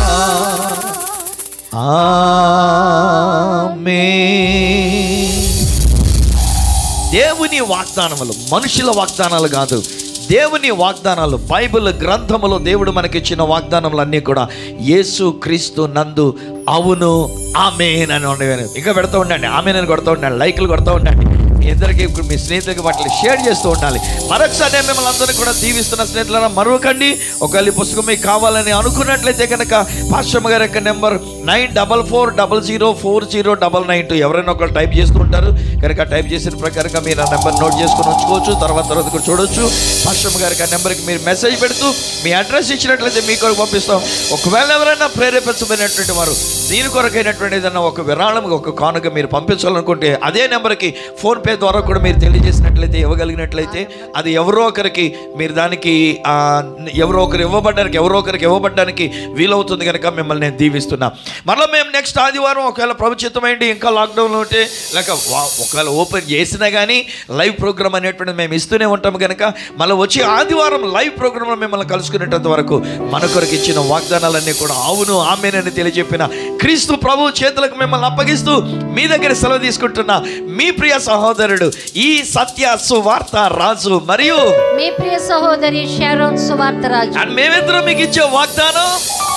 ఆమేన్. దేవుని వాగ్దానములు మనుషుల వాగ్దానాలు కాదు, దేవుని వాగ్దానాలు. బైబిల్ గ్రంథములో దేవుడు మనకిచ్చిన వాగ్దానములన్నీ కూడా యేసు క్రీస్తు నందు అవును ఆమేన్ అని ఉండేవి. ఇంకా పెడతా ఉండండి, ఆమేన్ అని కొడతా ఉండండి, లైక్లు కొడతా ఉండండి, మీ ఇద్దరికి మీ స్నేహితులకి వాటిని షేర్ చేస్తూ ఉండాలి. మరొకసారి నేను మిమ్మల్ని అందరినీ కూడా దీవిస్తున్న స్నేహితులను మరొకండి. ఒకవేళ ఈ పుస్తకం మీకు కావాలని అనుకున్నట్లయితే కనుక పాస్టర్ గారి యొక్క number nine double four double zero four zero double nine two ఎవరైనా ఒకరు టైప్ చేస్తూ ఉంటారు కనుక టైప్ చేసిన ప్రకారంగా మీరు ఆ నెంబర్ నోట్ చేసుకుని ఉంచుకోవచ్చు. తర్వాత తర్వాత కూడా చూడొచ్చు. పాస్టర్ గారికి ఆ నెంబర్కి మీరు మెసేజ్ పెడుతూ మీ అడ్రస్ ఇచ్చినట్లయితే మీకు పంపిస్తాం. ఒకవేళ ఎవరైనా ప్రేరేపించబడినటువంటి వారు దీని కొరకైనటువంటి ఏదైనా ఒక విరాళం, ఒక కానుక మీరు పంపించాలనుకుంటే అదే నెంబర్కి ఫోన్పే ద్వారా కూడా మీరు తెలియజేసినట్లయితే, ఇవ్వగలిగినట్లయితే అది ఎవరో ఒకరికి మీరు దానికి ఎవరో ఒకరు ఇవ్వబడ్డానికి ఎవరో ఒకరికి ఇవ్వబడ్డానికి వీలవుతుంది కనుక మిమ్మల్ని నేను దీవిస్తున్నా. మరలా మేము నెక్స్ట్ ఆదివారం ఒకవేళ ప్రభుత్వమైంది ఇంకా లాక్డౌన్లో ఉంటే లేక ఒకవేళ ఓపెన్ చేసినా కానీ లైవ్ ప్రోగ్రామ్ అనేటువంటిది మేము ఇస్తూనే ఉంటాం కనుక మళ్ళీ వచ్చి ఆదివారం లైవ్ ప్రోగ్రాంలో మిమ్మల్ని కలుసుకునేటంత వరకు మన కొరకు ఇచ్చిన వాగ్దానాలన్నీ కూడా అవును ఆమేనని తెలియజెప్పిన క్రీస్తు ప్రభు చేతులకు మిమ్మల్ని అప్పగిస్తూ మీ దగ్గర సెలవు తీసుకుంటున్నా మీ ప్రియ సహోదరుడు ఈ సత్య సువార్త రాజు మరియు మీ ప్రియ సహోదరి షారోన్ సువార్త రాజు. మేమిద్దరం మీకు ఇచ్చే వాగ్దానం